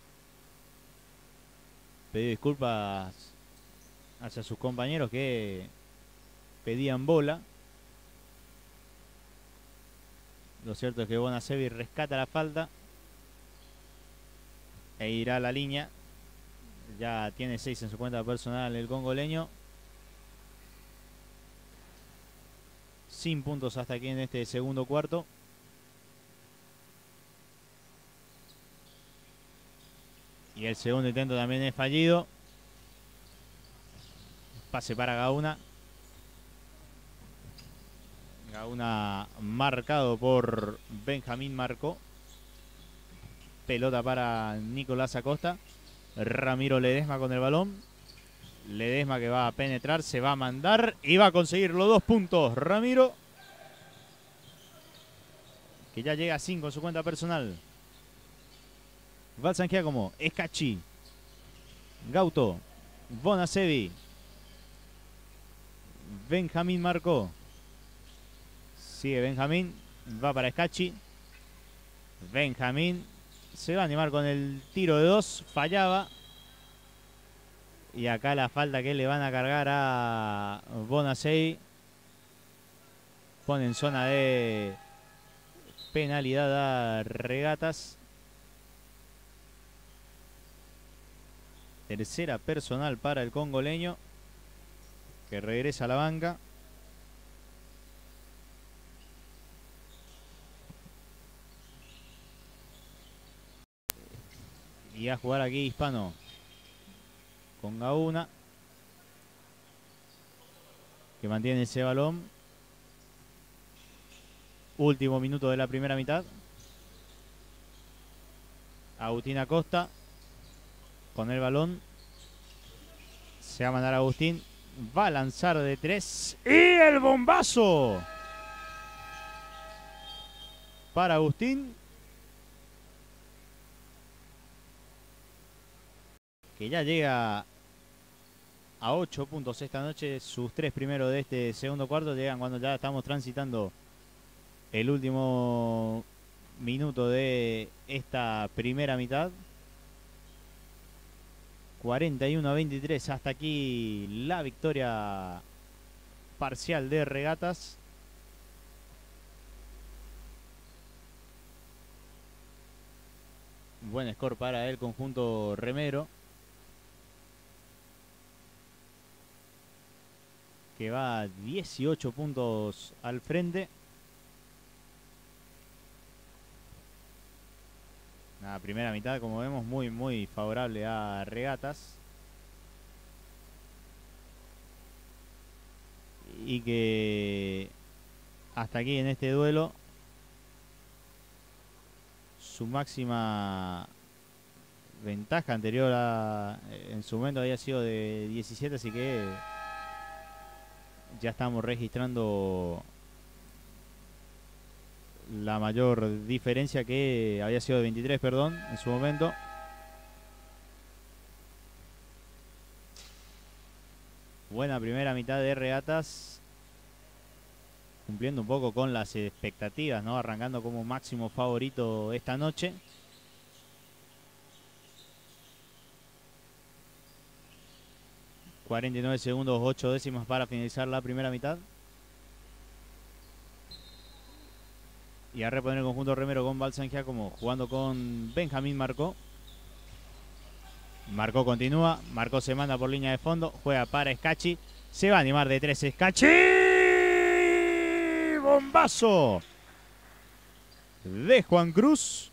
Pedido disculpas hacia sus compañeros que pedían bola. Lo cierto es que Bonasevi rescata la falta e irá a la línea. Ya tiene seis en su cuenta personal el congoleño. Sin puntos hasta aquí en este segundo cuarto. Y el segundo intento también es fallido. Pase para Gauna. Gauna marcado por Benjamín Marcó. Pelota para Nicolás Acosta. Ramiro Ledesma con el balón. Ledesma que va a penetrar, se va a mandar y va a conseguir los dos puntos. Ramiro, que ya llega a cinco en su cuenta personal. Valsan Giacomo, Escachi, Gauto, Bonasevi, Benjamín Marcó. Sigue Benjamín, va para Escachi. Benjamín se va a animar con el tiro de dos, fallaba. Y acá la falta que le van a cargar a Bonasevi. Pone en zona de penalidad a Regatas. Tercera personal para el congoleño, que regresa a la banca. Y a jugar aquí Hispano con Gauna, que mantiene ese balón. Último minuto de la primera mitad. Agustín Acosta con el balón. Se va a mandar Agustín. Va a lanzar de tres. ¡Y el bombazo! Para Agustín, que ya llega a ocho puntos esta noche. Sus tres primeros de este segundo cuarto llegan cuando ya estamos transitando el último minuto de esta primera mitad. cuarenta y uno a veintitrés hasta aquí la victoria parcial de Regatas. Buen score para el conjunto remero, que va a dieciocho puntos al frente. La primera mitad, como vemos, muy muy favorable a Regatas. Y que hasta aquí en este duelo su máxima ventaja anterior a, en su momento había sido de diecisiete, así que ya estamos registrando la mayor diferencia, que había sido de veintitrés, perdón, en su momento. Buena primera mitad de Regatas, cumpliendo un poco con las expectativas, ¿no? Arrancando como máximo favorito esta noche. cuarenta y nueve segundos, ocho décimas para finalizar la primera mitad. Y a reponer el conjunto remero con Valsan Giacomo jugando con Benjamín Marcó. Marcó continúa, Marcó se manda por línea de fondo, juega para Escachi, se va a animar de tres Escachi. ¡Bombazo! De Juan Cruz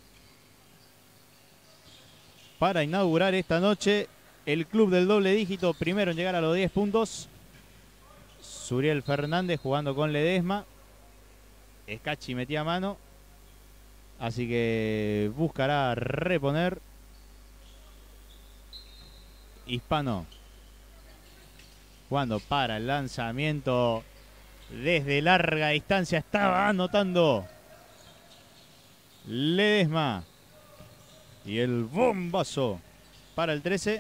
para inaugurar esta noche el club del doble dígito, primero en llegar a los diez puntos. Suriel Fernández jugando con Ledesma. Escachi metía mano, así que buscará reponer. Hispano jugando para el lanzamiento Desde larga distancia estaba anotando Ledesma. Y el bombazo para el trece,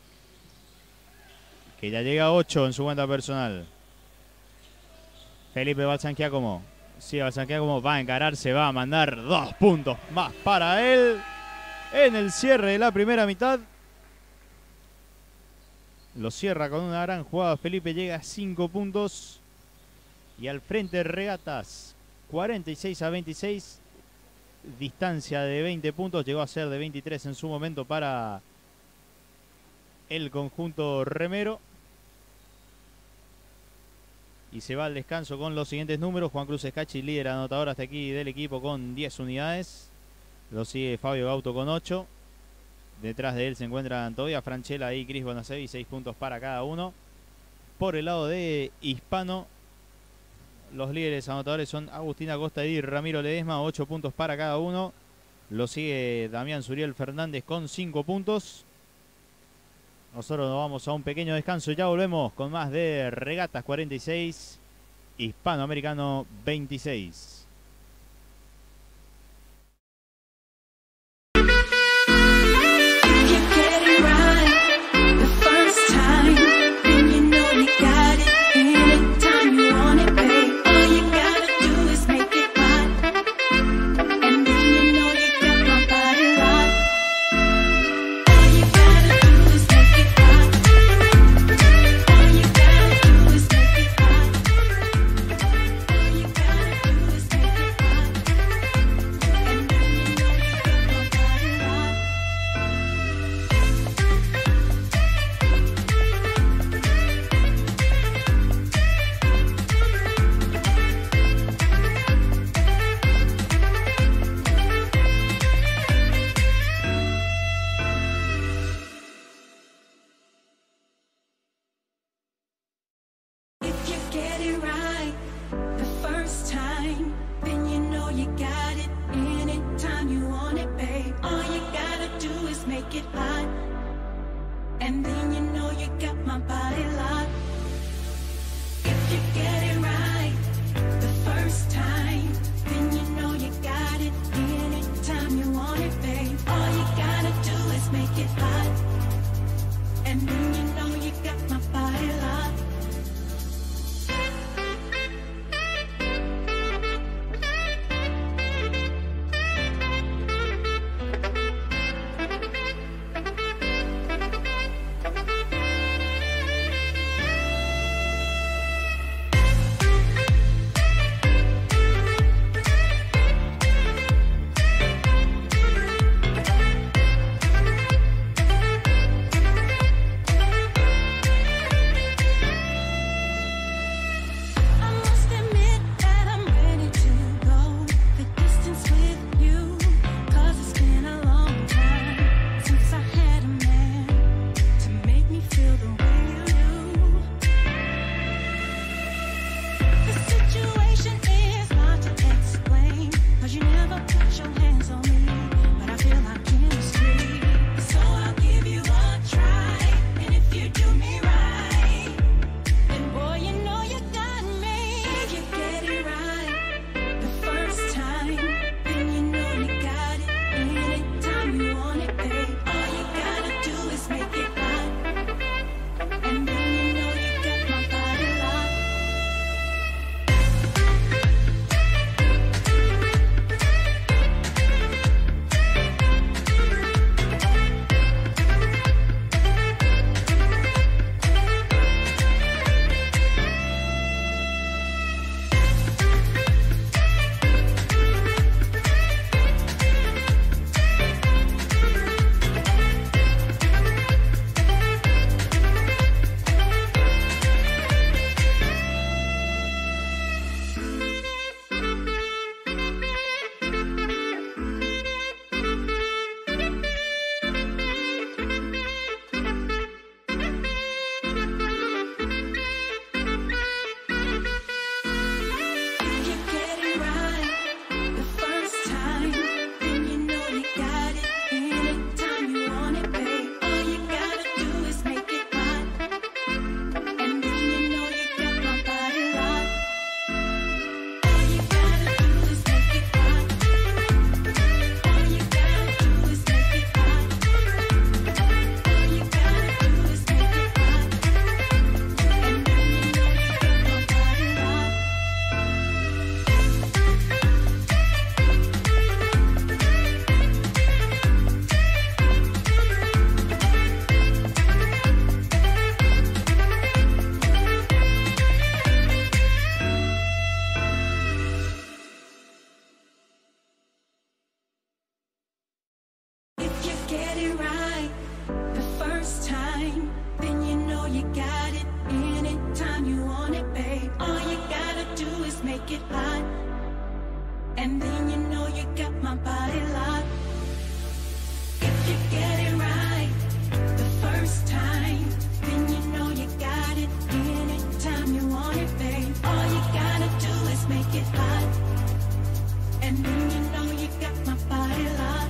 que ya llega a ocho en su cuenta personal. Felipe Balsanquiacomo. Sí, Balsanquiacomo va a encararse, va a mandar dos puntos más para él en el cierre de la primera mitad. Lo cierra con una gran jugada. Felipe llega a cinco puntos. Y al frente Regatas, cuarenta y seis a veintiséis. Distancia de veinte puntos. Llegó a ser de veintitrés en su momento para el conjunto remero. Y se va al descanso con los siguientes números. Juan Cruz Escachi, líder anotador hasta aquí del equipo con diez unidades. Lo sigue Fabio Gauto con ocho. Detrás de él se encuentran todavía Franchella y Cris Bonacevi, seis puntos para cada uno. Por el lado de Hispano, los líderes anotadores son Agustín Acosta y Ramiro Ledesma, ocho puntos para cada uno. Lo sigue Damián Suriel Fernández con cinco puntos. Nosotros nos vamos a un pequeño descanso y ya volvemos con más de Regatas cuarenta y seis, Hispanoamericano veintiséis. make it hot. And then you know you got my body locked. If you get it right the first time, then you know you got it. Anytime you want it, babe, all you gotta do is make it hot. And then you know you got my body locked.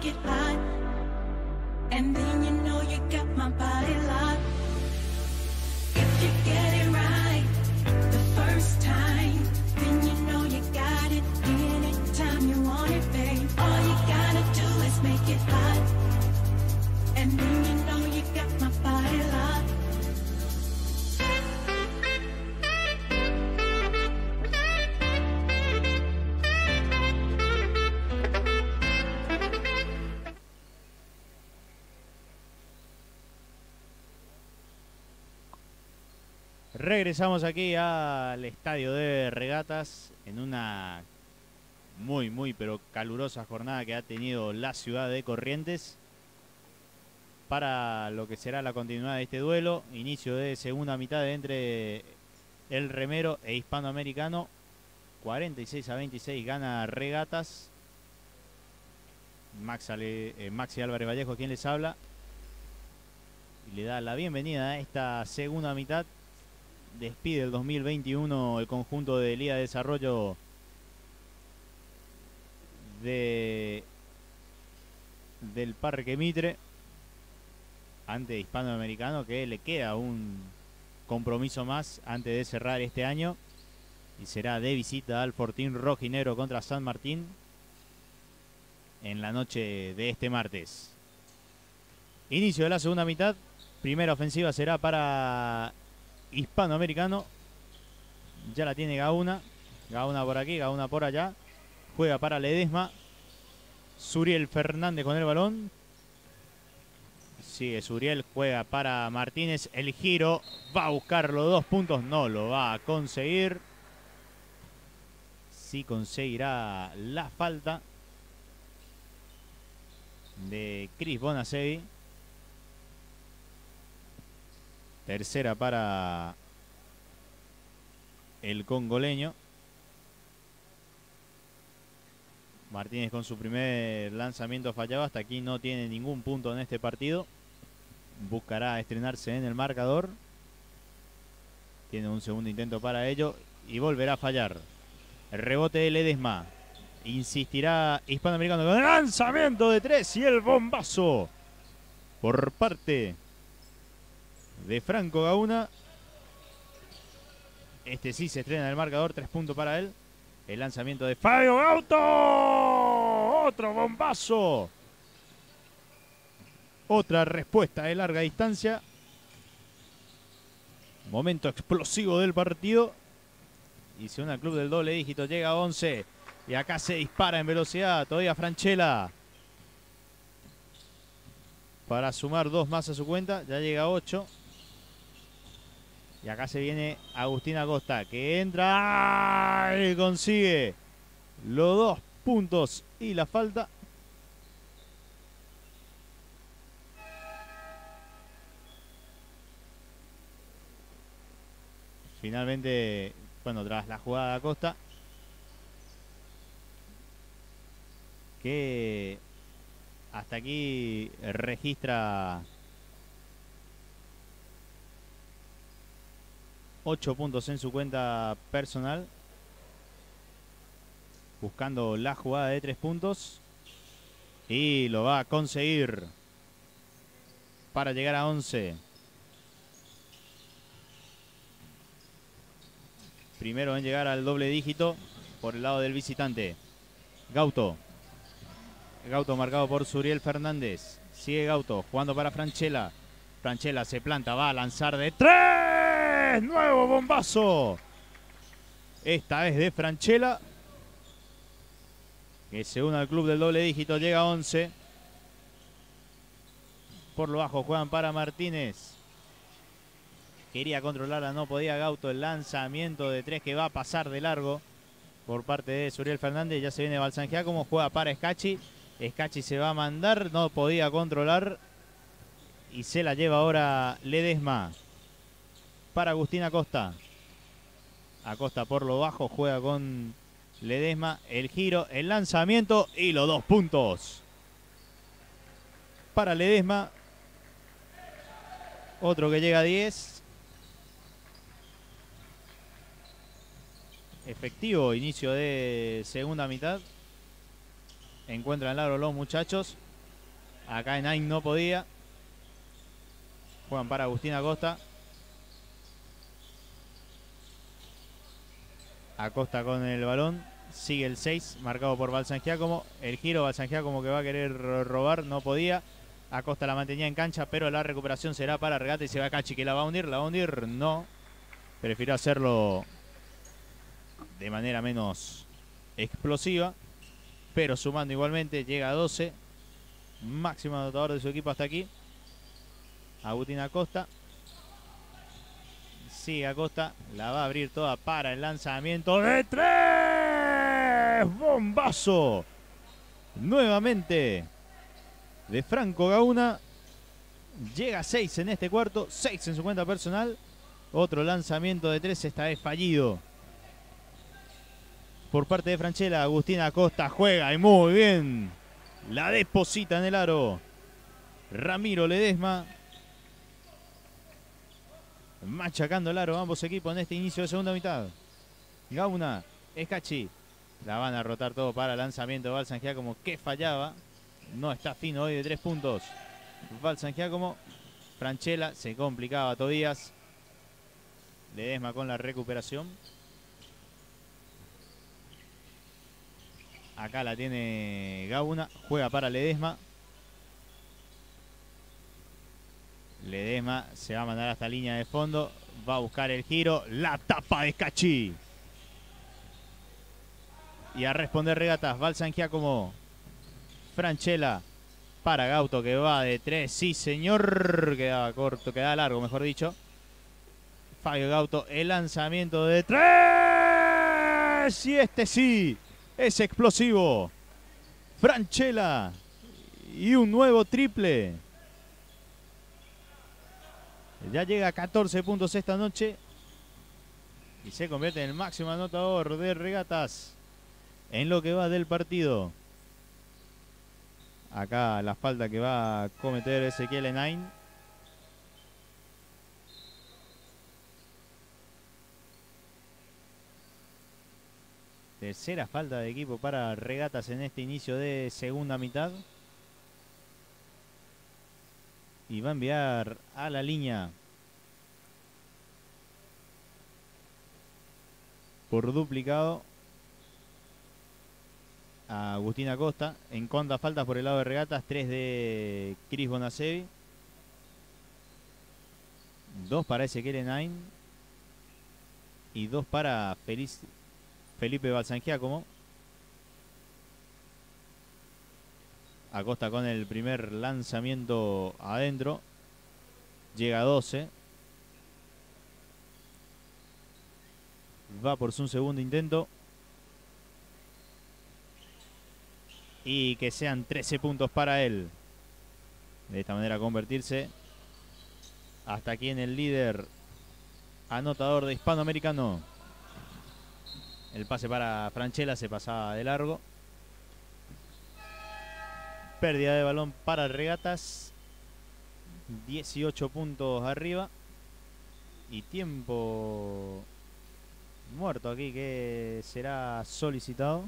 it hot. And then you know you got my body locked. If you get it right the first time, then you know you got it anytime you want it, babe. All you gotta do is make it hot. And then you know you got my body locked. Regresamos aquí al estadio de Regatas en una muy, muy, pero calurosa jornada que ha tenido la ciudad de Corrientes para lo que será la continuidad de este duelo. Inicio de segunda mitad entre el Remero e Hispanoamericano. cuarenta y seis a veintiséis gana Regatas. Max Ale, eh, Maxi Álvarez Vallejo quien les habla y le da la bienvenida a esta segunda mitad. Despide el dos mil veintiuno el conjunto de Liga de Desarrollo de del Parque Mitre ante Hispanoamericano, que le queda un compromiso más antes de cerrar este año y será de visita al Fortín Rojinegro contra San Martín en la noche de este martes. Inicio de la segunda mitad. Primera ofensiva será para Hispanoamericano. Ya la tiene Gauna. Gauna por aquí, Gauna por allá. Juega para Ledesma. Suriel Fernández con el balón. Sigue Suriel, juega para Martínez. El giro, va a buscar los dos puntos. No lo va a conseguir. Sí conseguirá la falta de Chris Bonasevi. Tercera para el congoleño. Martínez con su primer lanzamiento fallado. Hasta aquí no tiene ningún punto en este partido. Buscará estrenarse en el marcador. Tiene un segundo intento para ello y volverá a fallar. El rebote de Ledesma. Insistirá Hispanoamericano con el lanzamiento de tres y el bombazo por parte de Franco Gauna. Este sí se estrena en el marcador, tres puntos para él. El lanzamiento de Fabio Gauto. Otro bombazo. Otra respuesta de larga distancia. Momento explosivo del partido. Y si una club del doble dígito llega a once. Y acá se dispara en velocidad. Todavía Franchella. Para sumar dos más a su cuenta. Ya llega a ocho. Y acá se viene Agustín Acosta, que entra y consigue los dos puntos y la falta. Finalmente, bueno, tras la jugada de Acosta, que hasta aquí registra ocho puntos en su cuenta personal, buscando la jugada de tres puntos y lo va a conseguir para llegar a once. Primero en llegar al doble dígito por el lado del visitante. Gauto. Gauto marcado por Suriel Fernández. Sigue Gauto jugando para Franchella. Franchella se planta, va a lanzar de tres. Nuevo bombazo. Esta es de Franchella, que se une al club del doble dígito. Llega a once. Por lo bajo juegan para Martínez. Quería controlarla, no podía Gauto. El lanzamiento de tres que va a pasar de largo por parte de Suriel Fernández. Ya se viene Balsanjea como juega para Scacchi. Scacchi se va a mandar, no podía controlar. Y se la lleva ahora Ledesma para Agustín Acosta. Acosta por lo bajo, juega con Ledesma. El giro, el lanzamiento y los dos puntos para Ledesma. Otro que llega a diez. Efectivo inicio de segunda mitad. Encuentran el aro los muchachos. Acá en Ain no podía. Juegan para Agustín Acosta. Acosta con el balón. Sigue el seis, marcado por Balsangiacomo. El giro, Balsangiacomo que va a querer robar, no podía. Acosta la mantenía en cancha, pero la recuperación será para Regata y se va Cachi, que la va a hundir. La va a hundir, no. Prefirió hacerlo de manera menos explosiva, pero sumando igualmente, llega a doce. Máximo anotador de su equipo hasta aquí. Agustín Acosta. Sigue Acosta, la va a abrir toda para el lanzamiento de tres. Bombazo. Nuevamente de Franco Gauna. Llega a seis en este cuarto, seis en su cuenta personal. Otro lanzamiento de tres, esta vez fallido por parte de Franchella. Agustín Acosta juega y muy bien. La deposita en el aro Ramiro Ledesma. Machacando el aro ambos equipos en este inicio de segunda mitad. Gauna, Escachi. La van a rotar todo para lanzamiento de Balsangiacomo, que fallaba. No está fino hoy de tres puntos. Balsangiacomo. Franchella, se complicaba Tobías. Ledesma con la recuperación. Acá la tiene Gauna. Juega para Ledesma. Ledesma se va a mandar hasta línea de fondo. Va a buscar el giro. La tapa de Escachi. Y a responder Regatas. Balsangiacomo. Franchella para Gauto, que va de tres. Sí, señor. Quedaba corto, quedaba largo, mejor dicho. Fabio Gauto. El lanzamiento de tres. Y este sí. Es explosivo. Franchella. Y un nuevo triple. Ya llega a catorce puntos esta noche. Y se convierte en el máximo anotador de Regatas en lo que va del partido. Acá la falta que va a cometer Ezequiel Enain. Tercera falta de equipo para Regatas en este inicio de segunda mitad. Y va a enviar a la línea por duplicado a Agustín Acosta. En contra faltas por el lado de Regatas, tres de Cris Bonacevi, dos para Ezequiel Enain y dos para Feliz, Felipe Balsangiacomo. Acosta con el primer lanzamiento adentro. Llega a doce. Va por su segundo intento. Y que sean trece puntos para él. De esta manera convertirse hasta aquí en el líder anotador de Hispanoamericano. El pase para Franchella se pasaba de largo. Pérdida de balón para Regatas. dieciocho puntos arriba. Y tiempo muerto aquí que será solicitado.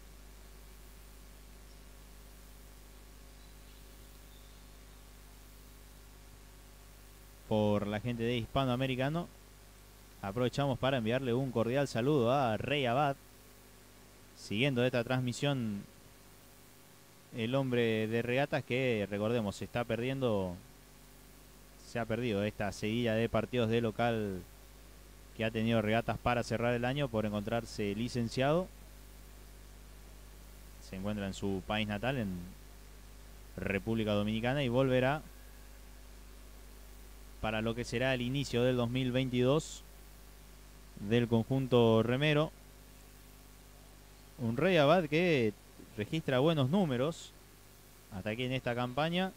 Por la gente de Hispanoamericano. Aprovechamos para enviarle un cordial saludo a Rey Abad. Siguiendo esta transmisión, el hombre de Regatas, que recordemos se está perdiendo, se ha perdido esta seguida de partidos de local que ha tenido Regatas para cerrar el año por encontrarse licenciado. Se encuentra en su país natal, en República Dominicana, y volverá para lo que será el inicio del dos mil veintidós del conjunto remero. Un Rey Abad que registra buenos números hasta aquí en esta campaña.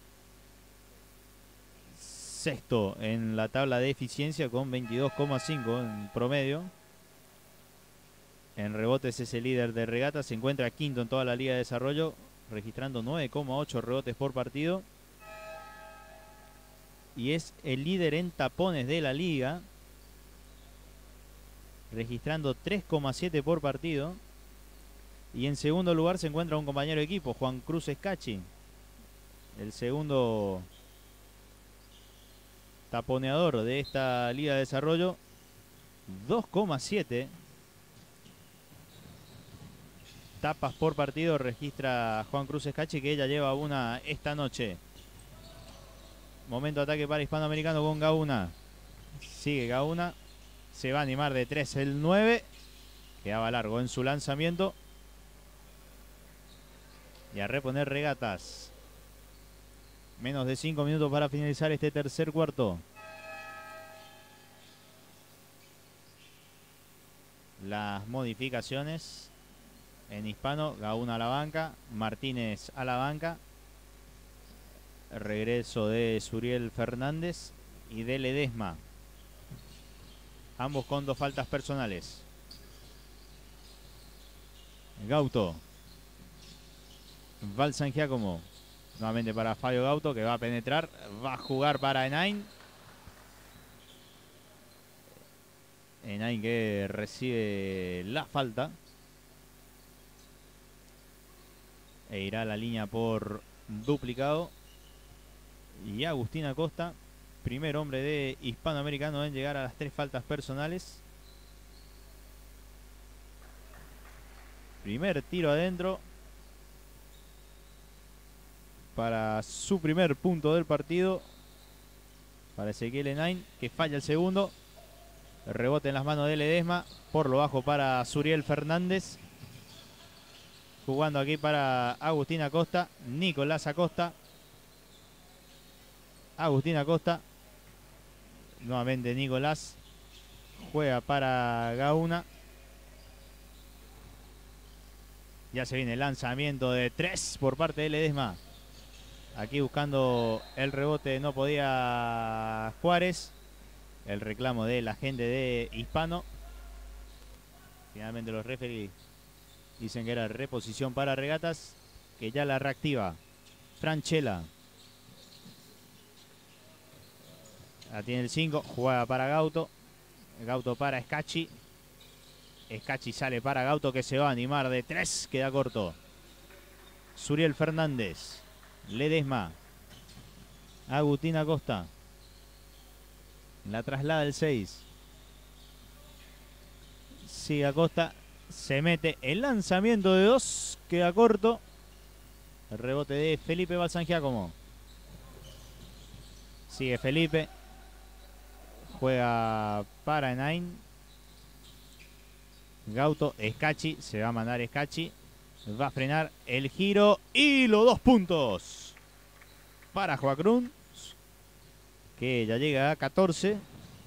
Sexto en la tabla de eficiencia con veintidós coma cinco en promedio. En rebotes es el líder de Regatas. Se encuentra quinto en toda la Liga de Desarrollo, registrando nueve coma ocho rebotes por partido. Y es el líder en tapones de la liga, registrando tres coma siete por partido. Y en segundo lugar se encuentra un compañero de equipo, Juan Cruz Escachi, el segundo taponeador de esta Liga de Desarrollo. dos coma siete tapas por partido registra Juan Cruz Escachi, que ella lleva una esta noche. Momento de ataque para Hispanoamericano con Gauna. Sigue Gauna. Se va a animar de tres el nueve. Quedaba largo en su lanzamiento. Y a reponer Regatas. Menos de cinco minutos para finalizar este tercer cuarto. Las modificaciones en Hispano: Gauna a la banca, Martínez a la banca. El regreso de Suriel Fernández y de Ledesma. Ambos con dos faltas personales. Gauto. Valsan Giacomo. Nuevamente para Fabio Gauto, que va a penetrar. Va a jugar para Enain. Enain que recibe la falta. E irá a la línea por duplicado. Y Agustín Acosta, primer hombre de Hispanoamericano en llegar a las tres faltas personales. Primer tiro adentro para su primer punto del partido. Para Ezequiel Enain, que falla el segundo. El rebote en las manos de Ledesma. Por lo bajo para Suriel Fernández. Jugando aquí para Agustín Acosta. Nicolás Acosta. Agustín Acosta. Nuevamente Nicolás. Juega para Gauna. Ya se viene el lanzamiento de tres por parte de Ledesma. Aquí buscando el rebote no podía Juárez. El reclamo de la gente de Hispano. Finalmente los referees dicen que era reposición para Regatas, que ya la reactiva. Franchella. La tiene el cinco, juega para Gauto. Gauto para Escachi. Escachi sale para Gauto, que se va a animar de tres, queda corto. Suriel Fernández. Ledesma. Agustín Acosta. La traslada el seis. Sigue Acosta. Se mete el lanzamiento de dos. Queda corto. El rebote de Felipe Balsan Giacomo. Sigue Felipe. Juega para Enain. Gauto. Escachi. Se va a mandar Escachi. Va a frenar el giro. Y los dos puntos para Juan Cruz, que ya llega a catorce.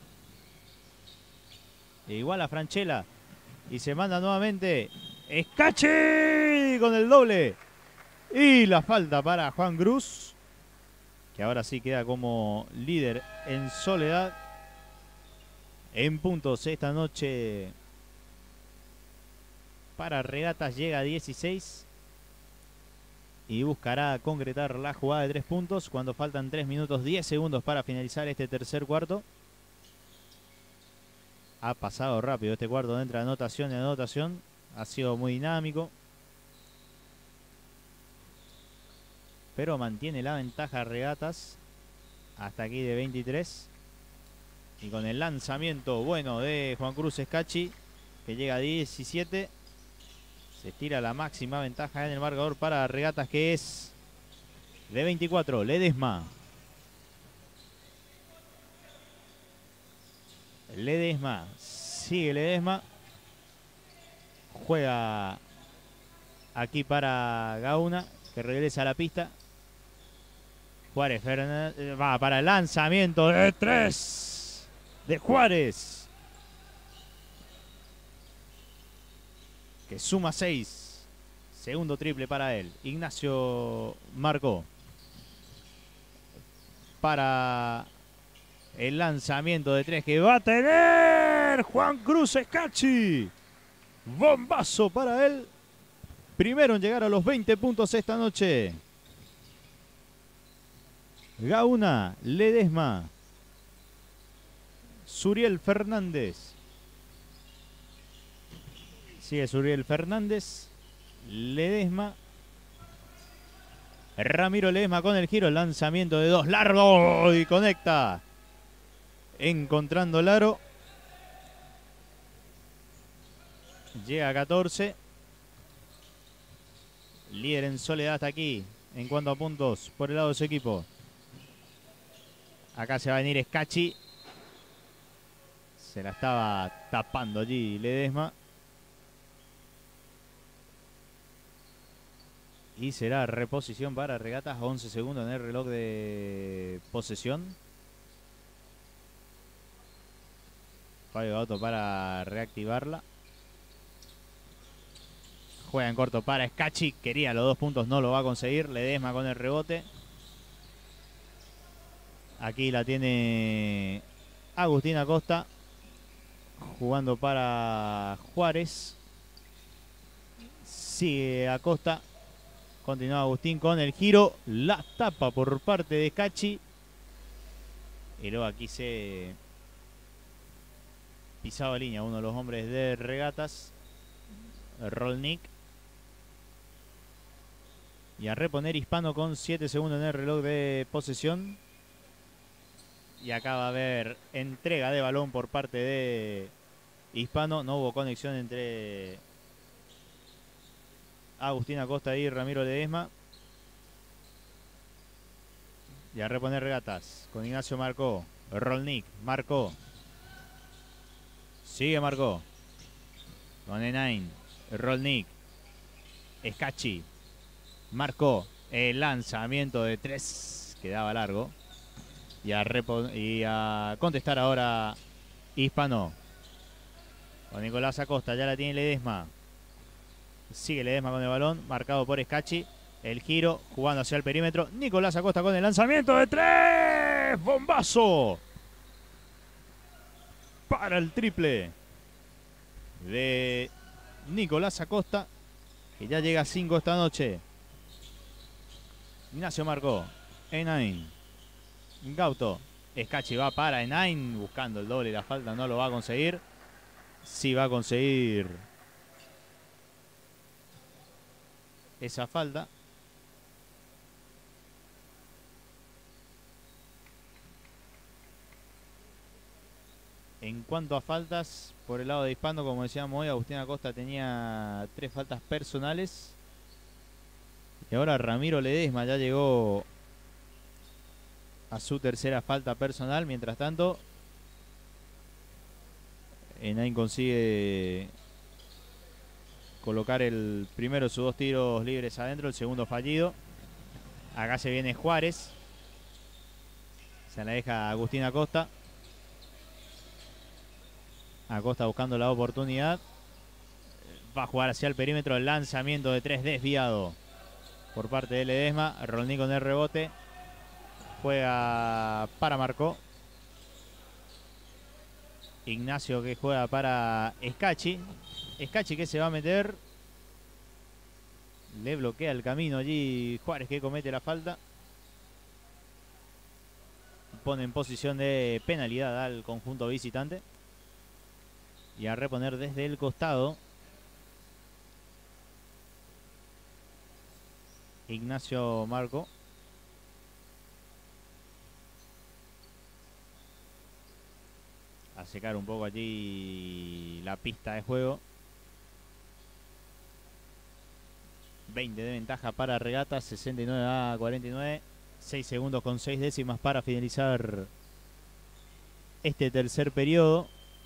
E igual a Franchella. Y se manda nuevamente Escachi con el doble. Y la falta para Juan Cruz, que ahora sí queda como líder en soledad en puntos esta noche. Para Regatas llega a dieciséis. Y buscará concretar la jugada de tres puntos cuando faltan tres minutos diez segundos para finalizar este tercer cuarto. Ha pasado rápido este cuarto entre anotación y anotación. Ha sido muy dinámico. Pero mantiene la ventaja Regatas. Hasta aquí de veintitrés. Y con el lanzamiento bueno de Juan Cruz Escachi, que llega a diecisiete. Se estira la máxima ventaja en el marcador para Regatas, que es de veinticuatro. Ledesma. Ledesma. Sigue Ledesma. Juega aquí para Gauna, que regresa a la pista. Juárez Fernández va para el lanzamiento de tres de Juárez, que suma seis. Segundo triple para él. Ignacio marcó. Para el lanzamiento de tres que va a tener Juan Cruz Escachi. Bombazo para él. Primero en llegar a los veinte puntos esta noche. Gauna, Ledesma, Suriel Fernández. Sigue Suriel Fernández, Ledesma, Ramiro Ledesma con el giro, el lanzamiento de dos, largo y conecta. Encontrando el aro. Llega a catorce. Líder en soledad hasta aquí en cuanto a puntos por el lado de su equipo. Acá se va a venir Scacchi. Se la estaba tapando allí Ledesma. Y será reposición para Regatas. once segundos en el reloj de posesión. Fabio Gauto para reactivarla. Juega en corto para Scacchi. Quería los dos puntos, no lo va a conseguir. Ledesma con el rebote. Aquí la tiene Agustín Acosta. Jugando para Juárez. Sigue Acosta. Continúa Agustín con el giro. La tapa por parte de Scacchi. Y luego aquí se pisaba línea uno de los hombres de Regatas. Rolnik. Y a reponer Hispano con siete segundos en el reloj de posesión. Y acá va a haber entrega de balón por parte de Hispano. No hubo conexión entre Agustín Acosta y Ramiro Ledesma. Y a reponer Regatas. Con Ignacio marcó. Rolnik marcó. Sigue marcó. Con Enain. Rolnik. Scacchi. Marcó el lanzamiento de tres. Quedaba largo. Y a, y a contestar ahora Hispano. Con Nicolás Acosta. Ya la tiene Ledesma. Sigue Ledesma con el balón. Marcado por Scacchi. El giro. Jugando hacia el perímetro. Nicolás Acosta con el lanzamiento de tres. ¡Bombazo! Para el triple de Nicolás Acosta. Que ya llega a cinco esta noche. Ignacio marcó. Enain. Gauto. Scacchi va para Enain. Buscando el doble y la falta. No lo va a conseguir. Sí va a conseguir esa falta. En cuanto a faltas, por el lado de Hispano, como decíamos hoy, Agustín Acosta tenía tres faltas personales. Y ahora Ramiro Ledesma ya llegó a su tercera falta personal. Mientras tanto, Enain consigue colocar el primero de sus dos tiros libres adentro, el segundo fallido. Acá se viene Juárez. Se la deja Agustín Acosta. Acosta buscando la oportunidad. Va a jugar hacia el perímetro. El lanzamiento de tres desviado por parte de Ledesma. Rolnik con el rebote. Juega para Marcó. Ignacio que juega para Scacchi. Scacchi que se va a meter. Le bloquea el camino allí Juárez, que comete la falta. Pone en posición de penalidad al conjunto visitante. Y a reponer desde el costado Ignacio Marco. A secar un poco allí la pista de juego. veinte de ventaja para Regatas, sesenta y nueve a cuarenta y nueve. seis segundos con seis décimas para finalizar este tercer periodo.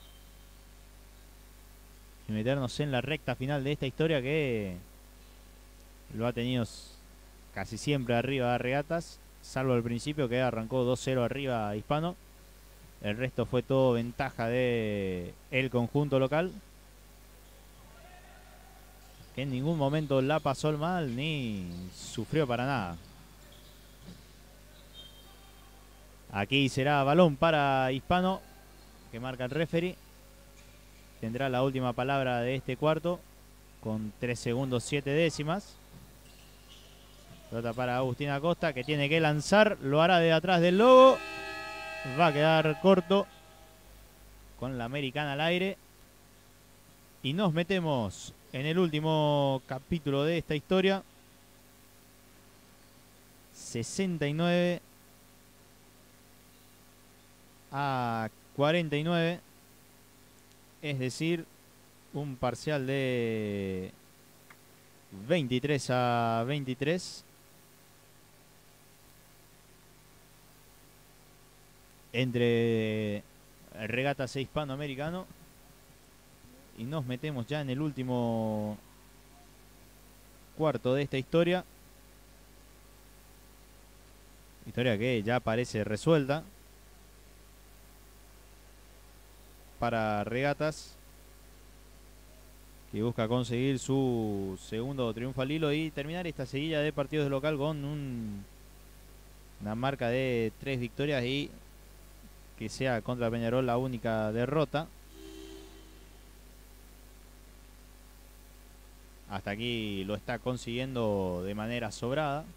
Y meternos en la recta final de esta historia, que lo ha tenido casi siempre arriba a Regatas, salvo al principio que arrancó dos cero arriba a Hispano. El resto fue todo ventaja de el conjunto local, que en ningún momento la pasó mal ni sufrió para nada. Aquí será balón para Hispano, que marca el referee. Tendrá la última palabra de este cuarto con tres segundos siete décimas. Pelota para Agustín Acosta, que tiene que lanzar. Lo hará de atrás del logo. Va a quedar corto con la americana al aire. Y nos metemos en el último capítulo de esta historia. sesenta y nueve a cuarenta y nueve, es decir, un parcial de veintitrés a veintitrés. Entre Regatas e Hispanoamericano. Y nos metemos ya en el último cuarto de esta historia. Historia que ya parece resuelta para Regatas, que busca conseguir su segundo triunfo al hilo y terminar esta seguilla de partidos de local con un, una marca de tres victorias y que sea contra Peñarol la única derrota. Hasta aquí lo está consiguiendo de manera sobrada.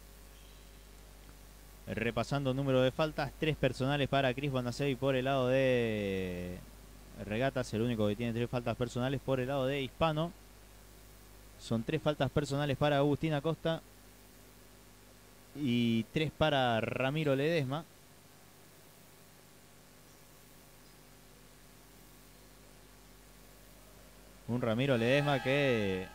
Repasando número de faltas, tres personales para Cris Bonasevi por el lado de Regatas, el único que tiene tres faltas personales por el lado de Hispano. Son tres faltas personales para Agustín Acosta y tres para Ramiro Ledesma. Un Ramiro Ledesma que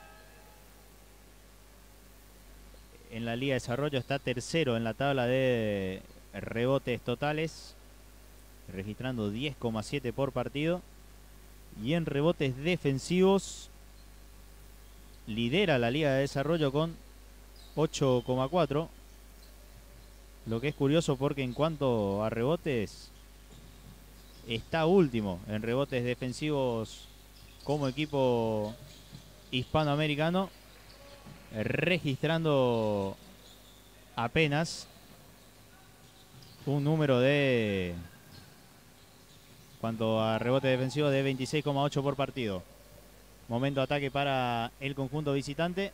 en la Liga de Desarrollo está tercero en la tabla de rebotes totales, registrando diez coma siete por partido. Y en rebotes defensivos lidera la Liga de Desarrollo con ocho coma cuatro. Lo que es curioso porque en cuanto a rebotes está último en rebotes defensivos como equipo hispanoamericano, registrando apenas un número de, cuanto a rebote defensivo, de veintiséis coma ocho por partido. Momento de ataque para el conjunto visitante,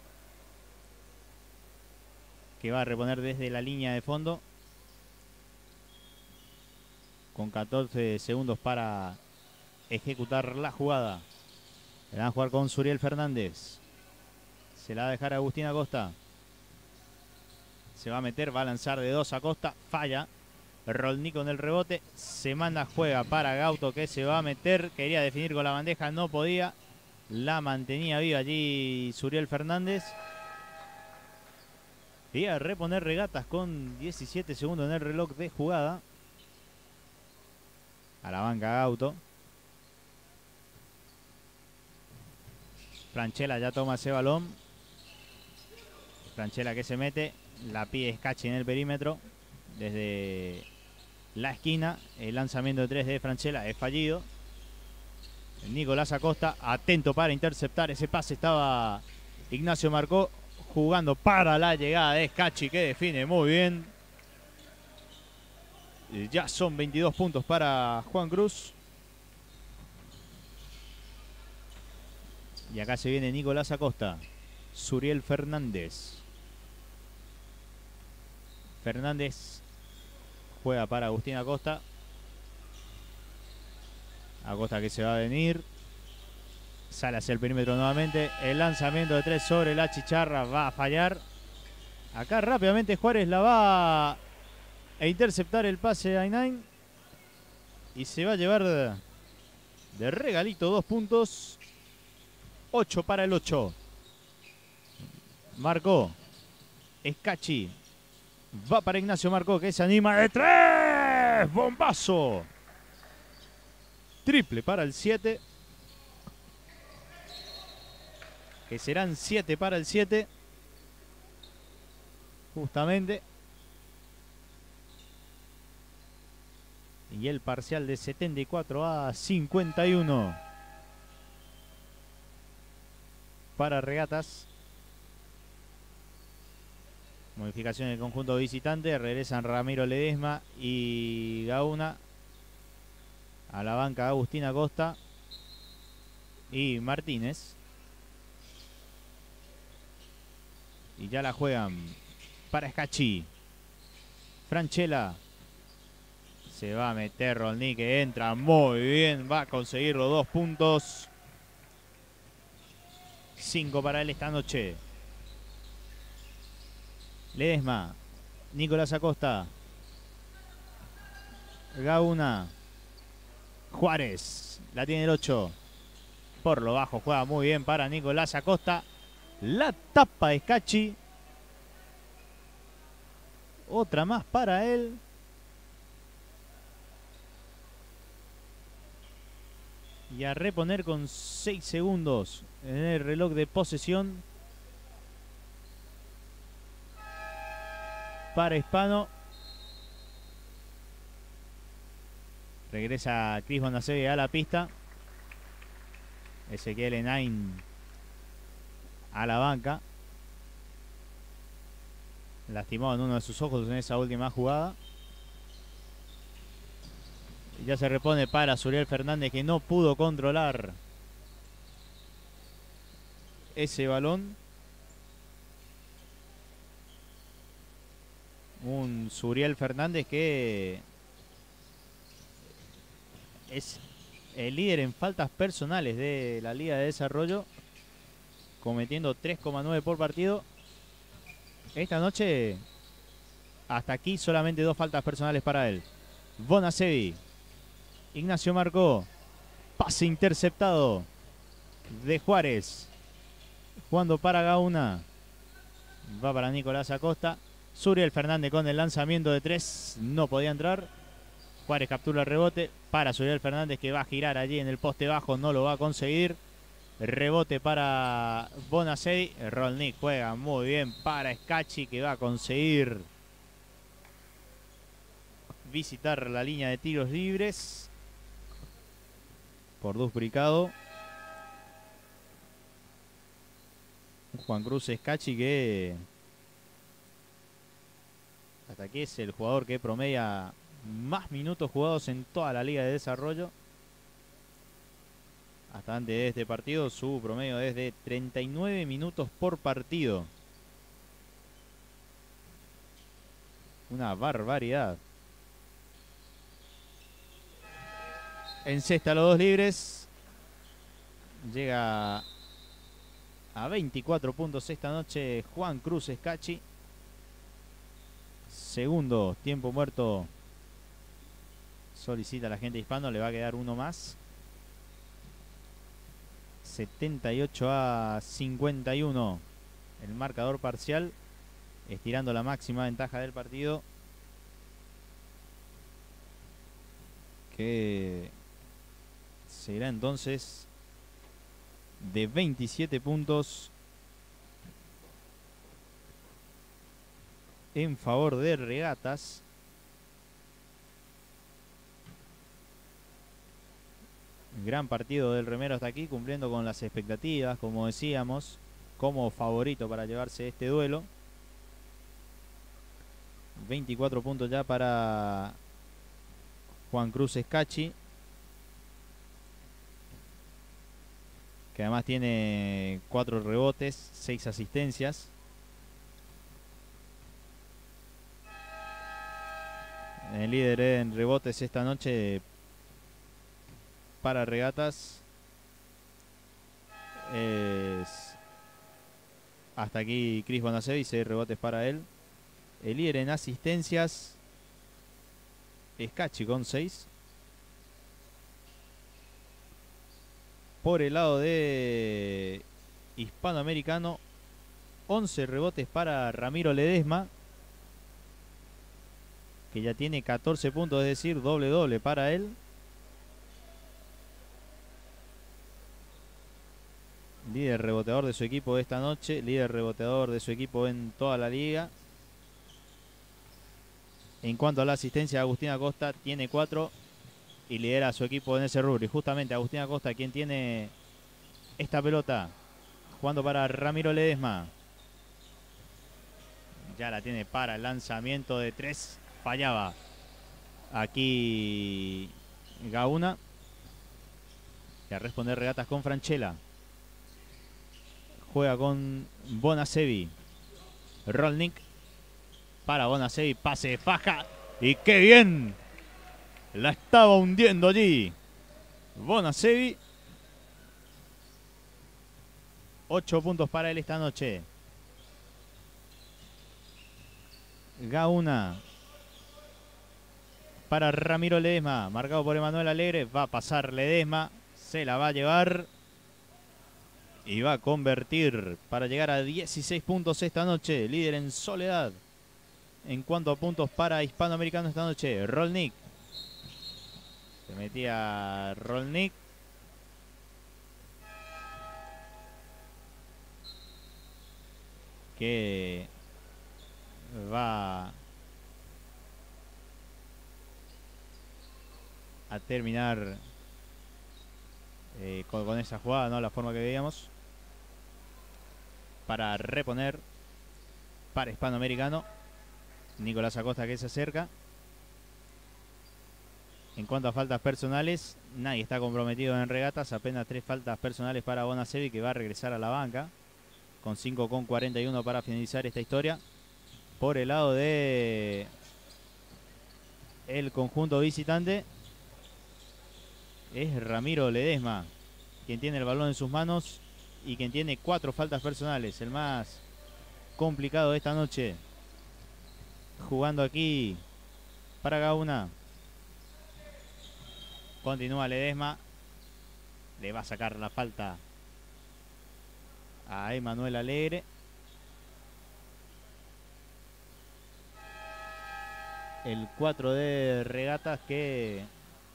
que va a reponer desde la línea de fondo con catorce segundos para ejecutar la jugada. Le van a jugar con Suriel Fernández. Se la va a dejar a Agustín Acosta. Se va a meter, va a lanzar de dos Acosta. Falla. Rolní con el rebote. Se manda, juega para Gauto, que se va a meter. Quería definir con la bandeja, no podía. La mantenía viva allí Suriel Fernández. Y a reponer Regatas con diecisiete segundos en el reloj de jugada. A la banca Gauto. Franchella ya toma ese balón. Franchella que se mete. La pide Scacchi en el perímetro. Desde la esquina. El lanzamiento de tres de Franchella es fallido. Nicolás Acosta atento para interceptar ese pase. Estaba Ignacio Marcó jugando para la llegada de Scacchi, que define muy bien. Ya son veintidós puntos para Juan Cruz. Y acá se viene Nicolás Acosta. Suriel Fernández. Fernández juega para Agustín Acosta. Acosta que se va a venir. Sale hacia el perímetro nuevamente. El lanzamiento de tres sobre la chicharra va a fallar. Acá rápidamente Juárez la va a interceptar el pase a Inain. Y se va a llevar de, de regalito dos puntos. ocho para el ocho. Marcó. Scacchi. Va para Ignacio Marcó, que se anima de tres. Bombazo. Triple para el siete. Que serán siete para el siete. Justamente. Y el parcial de setenta y cuatro a cincuenta y uno. Para Regatas. Modificación del conjunto visitante. Regresan Ramiro Ledesma y Gauna. A la banca Agustín Acosta y Martínez. Y ya la juegan para Scacchi. Franchella. Se va a meter Rolní, que entra muy bien. Va a conseguir los dos puntos. cinco para él esta noche. Ledesma. Nicolás Acosta. Gauna. Juárez. La tiene el ocho. Por lo bajo juega muy bien para Nicolás Acosta. La tapa de Scacchi. Otra más para él. Y a reponer con seis segundos en el reloj de posesión para Hispano. Regresa Chris Bonasegui a la pista. Ezequiel Enain a la banca. Lastimado en uno de sus ojos en esa última jugada. Y ya se repone para Suriel Fernández, que no pudo controlar ese balón. Un Suriel Fernández que es el líder en faltas personales de la Liga de Desarrollo, cometiendo tres coma nueve por partido. Esta noche, hasta aquí, solamente dos faltas personales para él. Bonasegui. Ignacio marcó. Pase interceptado de Juárez. Jugando para Gauna. Va para Nicolás Acosta. Suriel Fernández con el lanzamiento de tres. No podía entrar. Juárez captura el rebote para Suriel Fernández, que va a girar allí en el poste bajo. No lo va a conseguir. Rebote para Bonasegui. Rolnik juega muy bien para Scacchi, que va a conseguir visitar la línea de tiros libres por Bricado. Juan Cruz Scacchi, que hasta aquí es el jugador que promedia más minutos jugados en toda la Liga de Desarrollo. Hasta antes de este partido su promedio es de treinta y nueve minutos por partido. Una barbaridad. Encesta los dos libres. Llega a veinticuatro puntos esta noche Juan Cruz Scacchi. Segundo tiempo muerto solicita la gente Hispano. Le va a quedar uno más. setenta y ocho a cincuenta y uno el marcador parcial, estirando la máxima ventaja del partido, que será entonces de veintisiete puntos en favor de Regatas. Gran partido del remero hasta aquí, cumpliendo con las expectativas, como decíamos, como favorito para llevarse este duelo. veinticuatro puntos ya para Juan Cruz Scacchi, que además tiene cuatro rebotes, seis asistencias. El líder en rebotes esta noche para Regatas es hasta aquí Chris Bonasegui, seis rebotes para él. El líder en asistencias Scacchi con seis. Por el lado de Hispanoamericano, once rebotes para Ramiro Ledesma, que ya tiene catorce puntos, es decir, doble doble para él. Líder reboteador de su equipo esta noche, líder reboteador de su equipo en toda la liga. En cuanto a la asistencia, Agustín Acosta tiene cuatro y lidera a su equipo en ese rubro. Y justamente Agustín Acosta, quien tiene esta pelota, jugando para Ramiro Ledesma. Ya la tiene para el lanzamiento de tres. Fallaba aquí Gauna. Y a responder Regatas con Franchella. Juega con Bonasegui. Rolnik para Bonasegui. Pase de faja. Y qué bien. La estaba hundiendo allí Bonasegui. Ocho puntos para él esta noche. Gauna. Para Ramiro Ledesma, marcado por Emanuel Alegre. Va a pasar Ledesma, se la va a llevar y va a convertir para llegar a dieciséis puntos esta noche. Líder en Soledad en cuanto a puntos para Hispanoamericano esta noche. Rolnik. Se metía Rolnik. Que va a terminar eh, con, con esa jugada, ¿no? La forma que veíamos. Para reponer para Hispanoamericano. Nicolás Acosta que se acerca. En cuanto a faltas personales, nadie está comprometido en regatas. Apenas tres faltas personales para Bonasevi, que va a regresar a la banca. Con cinco con cuarenta y uno para finalizar esta historia. Por el lado de el conjunto visitante es Ramiro Ledesma, quien tiene el balón en sus manos y quien tiene cuatro faltas personales. El más complicado de esta noche. Jugando aquí para Gauna. Continúa Ledesma. Le va a sacar la falta a Emanuel Alegre. El cuatro de regatas que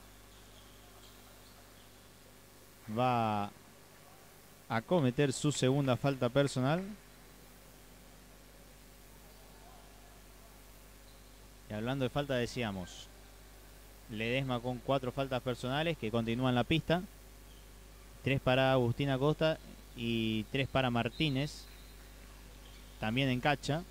va a cometer su segunda falta personal. Y hablando de falta, decíamos Ledesma con cuatro faltas personales que continúan la pista. Tres para Agustín Acosta y tres para Martínez, también en cacha.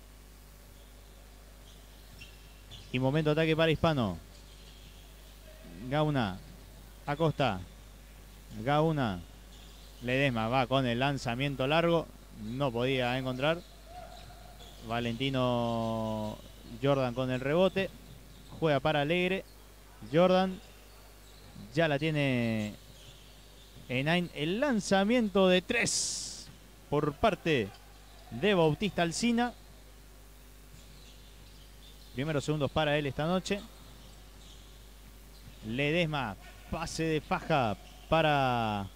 Y momento de ataque para Hispano. Gauna, Acosta, Gauna, Ledesma va con el lanzamiento largo, no podía encontrar. Valentino Jordan con el rebote, juega para Alegre. Jordan ya la tiene Enain. El lanzamiento de tres por parte de Bautista Alsina. Primeros segundos para él esta noche. Ledesma, pase de faja para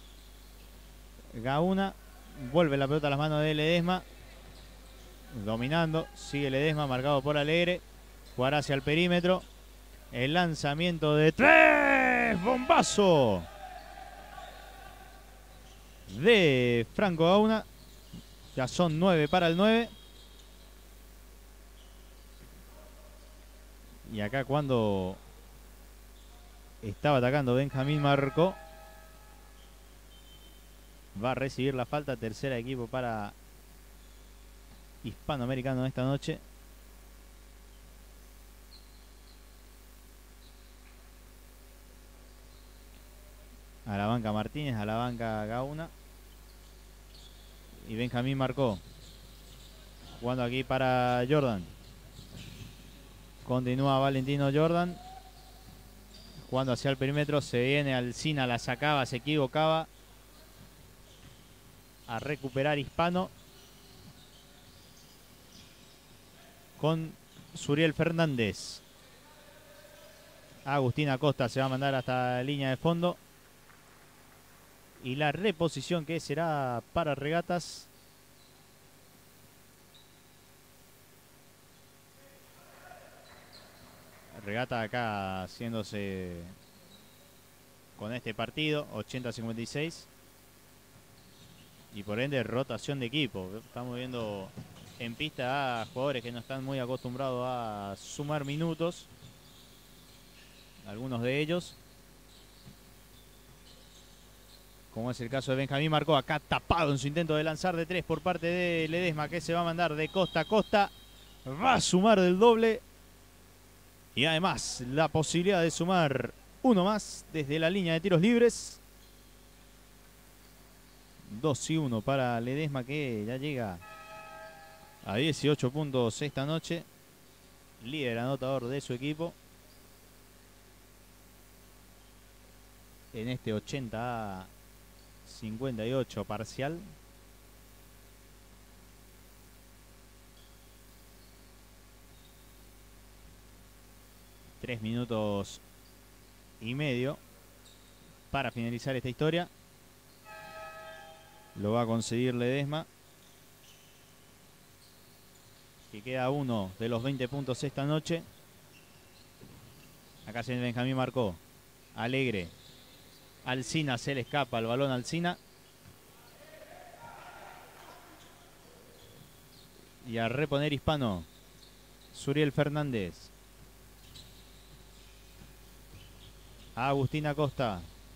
Gauna. Vuelve la pelota a las manos de Ledesma. Dominando, sigue Ledesma, marcado por Alegre. Jugará hacia el perímetro. El lanzamiento de tres. Bombazo de Franco Gauna. Ya son nueve para el nueve. Y acá cuando estaba atacando Benjamín Marcó, va a recibir la falta. Tercera equipo para Hispanoamericano esta noche. A la banca Martínez, a la banca Gauna. Y Benjamín Marcó. Jugando aquí para Jordan. Continúa Valentino Jordan. Jugando hacia el perímetro. Se viene Alsina, la sacaba, se equivocaba. A recuperar Hispano. Con Suriel Fernández. Agustín Acosta se va a mandar hasta la línea de fondo. Y la reposición que será para regatas. Regata acá haciéndose con este partido, ochenta a cincuenta y seis. Y por ende rotación de equipo. Estamos viendo en pista a jugadores que no están muy acostumbrados a sumar minutos. Algunos de ellos, como es el caso de Benjamín Marcó, acá tapado en su intento de lanzar de tres por parte de Ledesma, que se va a mandar de costa a costa. Va a sumar del doble. Y además la posibilidad de sumar uno más desde la línea de tiros libres. dos y uno para Ledesma, que ya llega a dieciocho puntos esta noche. Líder anotador de su equipo. En este ochenta a cincuenta y ocho parcial. Tres minutos y medio para finalizar esta historia. Lo va a conseguir Ledesma, que queda uno de los veinte puntos esta noche. Acá se Benjamín marcó. Alegre. Alsina se le escapa el balón a Alsina. Y a reponer Hispano. Suriel Fernández. Agustín Acosta.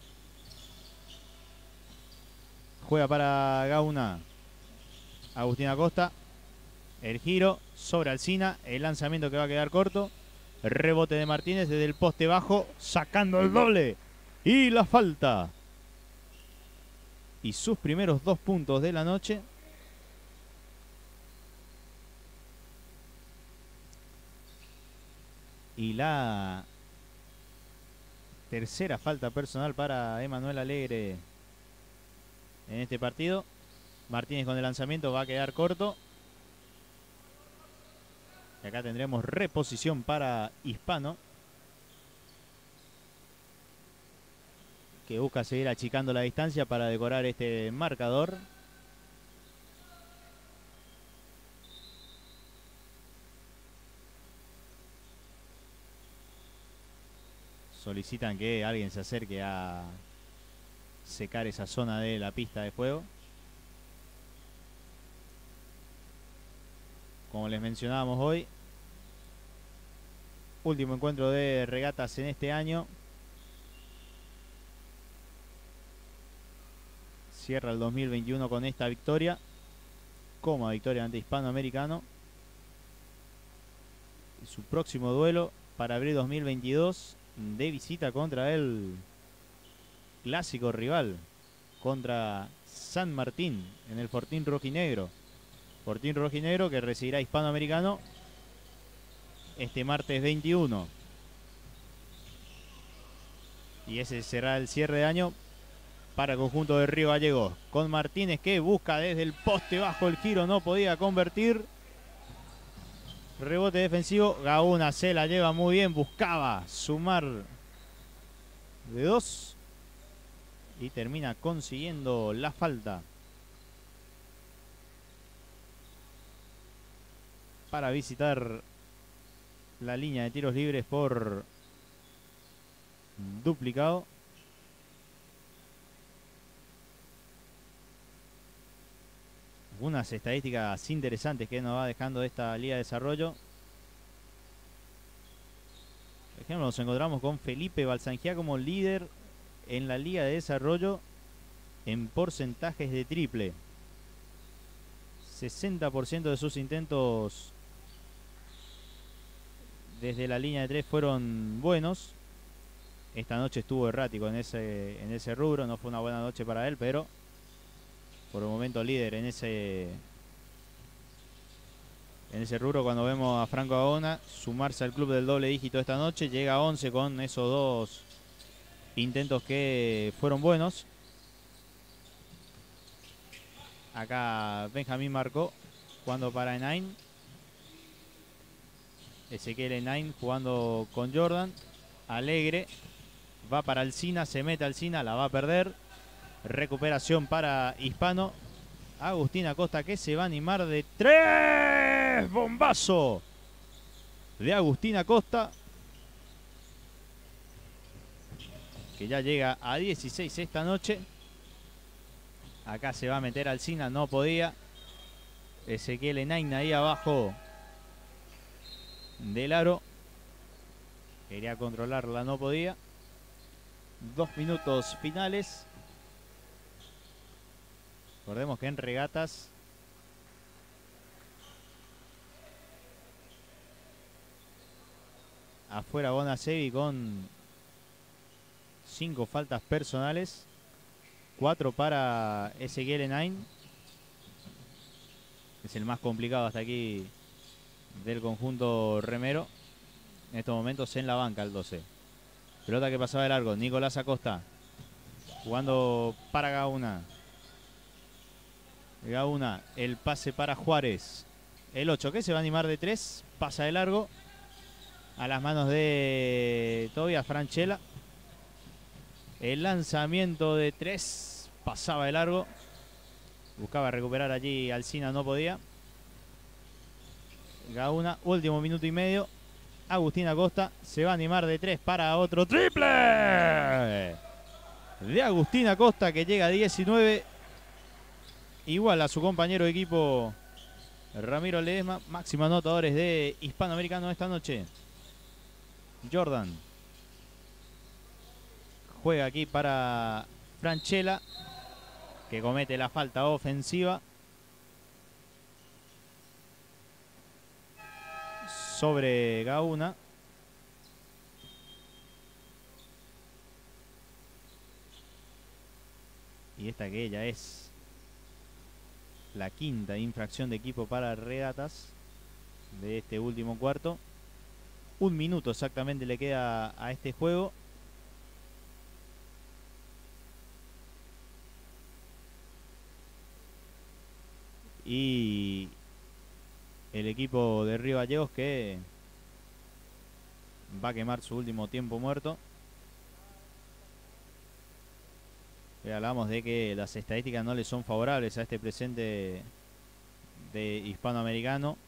Juega para Gauna. Agustín Acosta. El giro sobre Alsina. El lanzamiento que va a quedar corto. Rebote de Martínez desde el poste bajo. Sacando el doble. Y la falta. Y sus primeros dos puntos de la noche. Y la tercera falta personal para Emanuel Alegre en este partido. Martínez con el lanzamiento va a quedar corto. Y acá tendremos reposición para Hispano, que busca seguir achicando la distancia para decorar este marcador. Solicitan que alguien se acerque a secar esa zona de la pista de juego. Como les mencionábamos hoy, último encuentro de regatas en este año. Cierra el dos mil veintiuno con esta victoria, como victoria ante Hispanoamericano. Y su próximo duelo para abril dos mil veintidós, de visita contra el clásico rival, contra San Martín en el Fortín Rojinegro. Fortín Rojinegro que recibirá Hispanoamericano este martes veintiuno. Y ese será el cierre de año para el conjunto de Río Gallegos, con Martínez que busca desde el poste bajo el giro, no podía convertir. Rebote defensivo, Gauna se la lleva muy bien, buscaba sumar de dos y termina consiguiendo la falta para visitar la línea de tiros libres por duplicado. Unas estadísticas interesantes que nos va dejando esta Liga de Desarrollo. Por ejemplo, nos encontramos con Felipe Balsangiá como líder en la Liga de Desarrollo en porcentajes de triple. sesenta por ciento de sus intentos desde la línea de tres fueron buenos. Esta noche estuvo errático en ese, en ese rubro. No fue una buena noche para él, pero por el momento líder en ese en ese rubro. Cuando vemos a Franco Gaona sumarse al club del doble dígito esta noche, llega a once con esos dos intentos que fueron buenos. Acá Benjamín marcó jugando para Enain. Ezequiel Enain jugando con Jordan. Alegre va para Alsina, se mete Alsina, la va a perder. Recuperación para Hispano. Agustín Acosta que se va a animar de tres. Bombazo de Agustín Acosta, que ya llega a dieciséis esta noche. Acá se va a meter Alsina, no podía. Ezequiel Enain ahí abajo del aro. Quería controlarla, no podía. Dos minutos finales. Recordemos que en regatas afuera Bonasevi con cinco faltas personales. Cuatro para Ezequiel Enain. Es el más complicado hasta aquí del conjunto remero. En estos momentos en la banca el doce. Pelota que pasaba de largo. Nicolás Acosta jugando para Gauna. Gauna, el pase para Juárez. El ocho que se va a animar de tres. Pasa de largo. a las manos de Tobias Franchella. El lanzamiento de tres pasaba de largo. Buscaba recuperar allí Alsina, no podía. Gauna, último minuto y medio. Agustín Acosta se va a animar de tres para otro triple de Agustín Acosta, que llega a diecinueve. Igual a su compañero de equipo Ramiro Ledesma. Máximos anotadores de Hispanoamericano esta noche. Jordan juega aquí para Franchella, que comete la falta ofensiva sobre Gauna. Y esta que ella es la quinta infracción de equipo para Regatas de este último cuarto. Un minuto exactamente le queda a este juego. Y el equipo de Río Gallegos que va a quemar su último tiempo muerto. Ya hablamos de que las estadísticas no le son favorables a este presente de Hispanoamericano.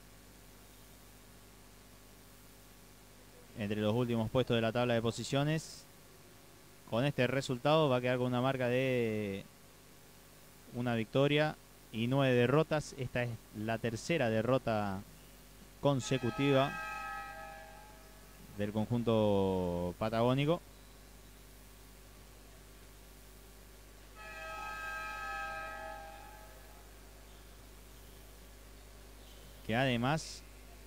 Entre los últimos puestos de la tabla de posiciones. Con este resultado va a quedar con una marca de una victoria y nueve derrotas. Esta es la tercera derrota consecutiva del conjunto patagónico. Que además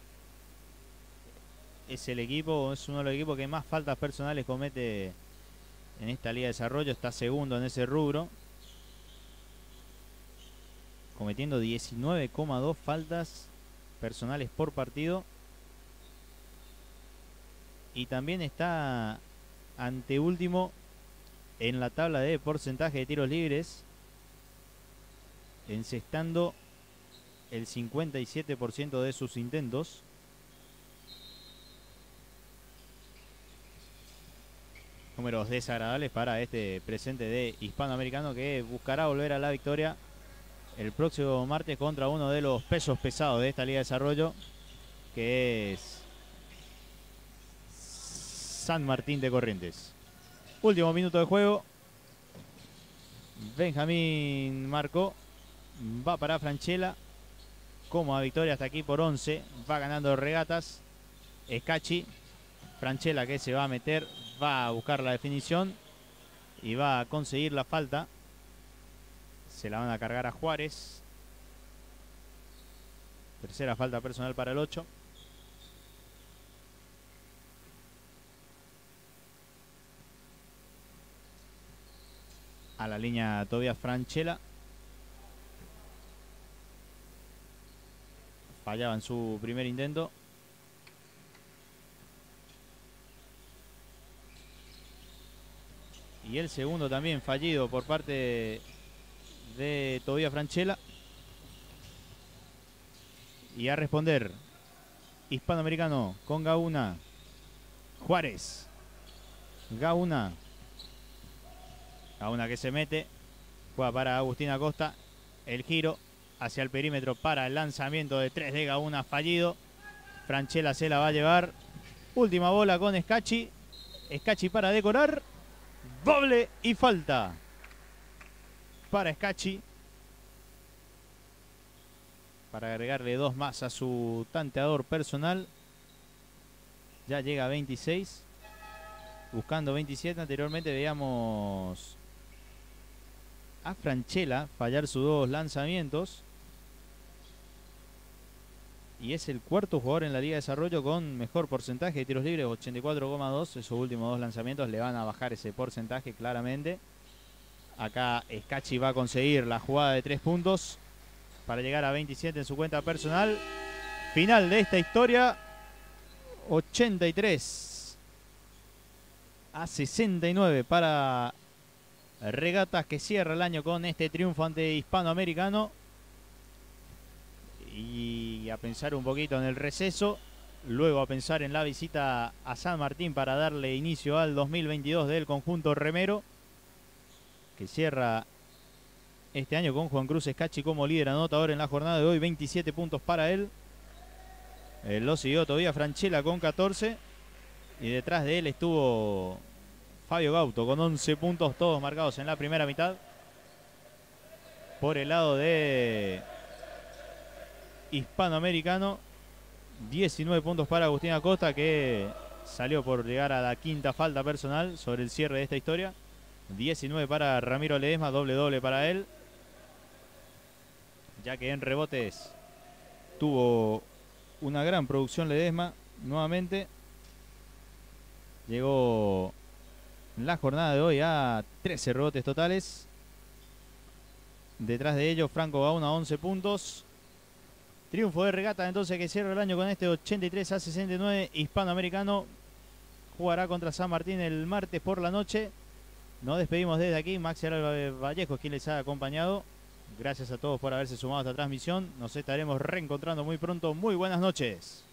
es el equipo, es uno de los equipos que más faltas personales comete en esta Liga de Desarrollo. Está segundo en ese rubro, cometiendo diecinueve coma dos faltas personales por partido. Y también está anteúltimo en la tabla de porcentaje de tiros libres, encestando el cincuenta y siete por ciento de sus intentos. Números desagradables para este presente de Hispanoamericano, que buscará volver a la victoria el próximo martes contra uno de los pesos pesados de esta Liga de Desarrollo, que es San Martín de Corrientes. Último minuto de juego. Benjamín marcó. Va para Franchella. Cómoda victoria hasta aquí por once. Va ganando Regatas. Escachi. Franchella, que se va a meter. Va a buscar la definición. Y va a conseguir la falta. Se la van a cargar a Juárez. Tercera falta personal para el ocho. A la línea Tobias Franchella. Fallaba en su primer intento. Y el segundo también fallido por parte de Tobias Franchella. Y a responder Hispanoamericano con Gauna. Juárez. Gauna. Gauna que se mete. Juega para Agustín Acosta. El giro hacia el perímetro para el lanzamiento de tres de Gauna fallido. Franchella se la va a llevar. Última bola con Escachi. Escachi para decorar. Doble y falta para Escachi, para agregarle dos más a su tanteador personal. Ya llega a veintiséis, buscando veintisiete. Anteriormente veíamos a Franchella fallar sus dos lanzamientos. Y es el cuarto jugador en la Liga de Desarrollo con mejor porcentaje de tiros libres, ochenta y cuatro coma dos. Esos últimos dos lanzamientos le van a bajar ese porcentaje claramente. Acá Escachi va a conseguir la jugada de tres puntos para llegar a veintisiete en su cuenta personal. Final de esta historia, ochenta y tres a sesenta y nueve para Regatas, que cierra el año con este triunfo ante Hispanoamericano. Y a pensar un poquito en el receso, luego a pensar en la visita a San Martín para darle inicio al dos mil veintidós del conjunto remero, que cierra este año con Juan Cruz Escachi como líder anotador en la jornada de hoy, veintisiete puntos para él. Eh, lo siguió todavía Franchella con catorce, y detrás de él estuvo Fabio Gauto con once puntos, todos marcados en la primera mitad. Por el lado de Hispanoamericano, diecinueve puntos para Agustín Acosta, que salió por llegar a la quinta falta personal sobre el cierre de esta historia. diecinueve para Ramiro Ledesma, doble doble para él, ya que en rebotes tuvo una gran producción Ledesma nuevamente. Llegó en la jornada de hoy a trece rebotes totales. Detrás de ellos Franco Gauna, once puntos. Triunfo de Regata entonces, que cierra el año con este ochenta y tres a sesenta y nueve. Hispanoamericano jugará contra San Martín el martes por la noche. Nos despedimos desde aquí. Maxi Vallejo, quien les ha acompañado. Gracias a todos por haberse sumado a esta transmisión. Nos estaremos reencontrando muy pronto. Muy buenas noches.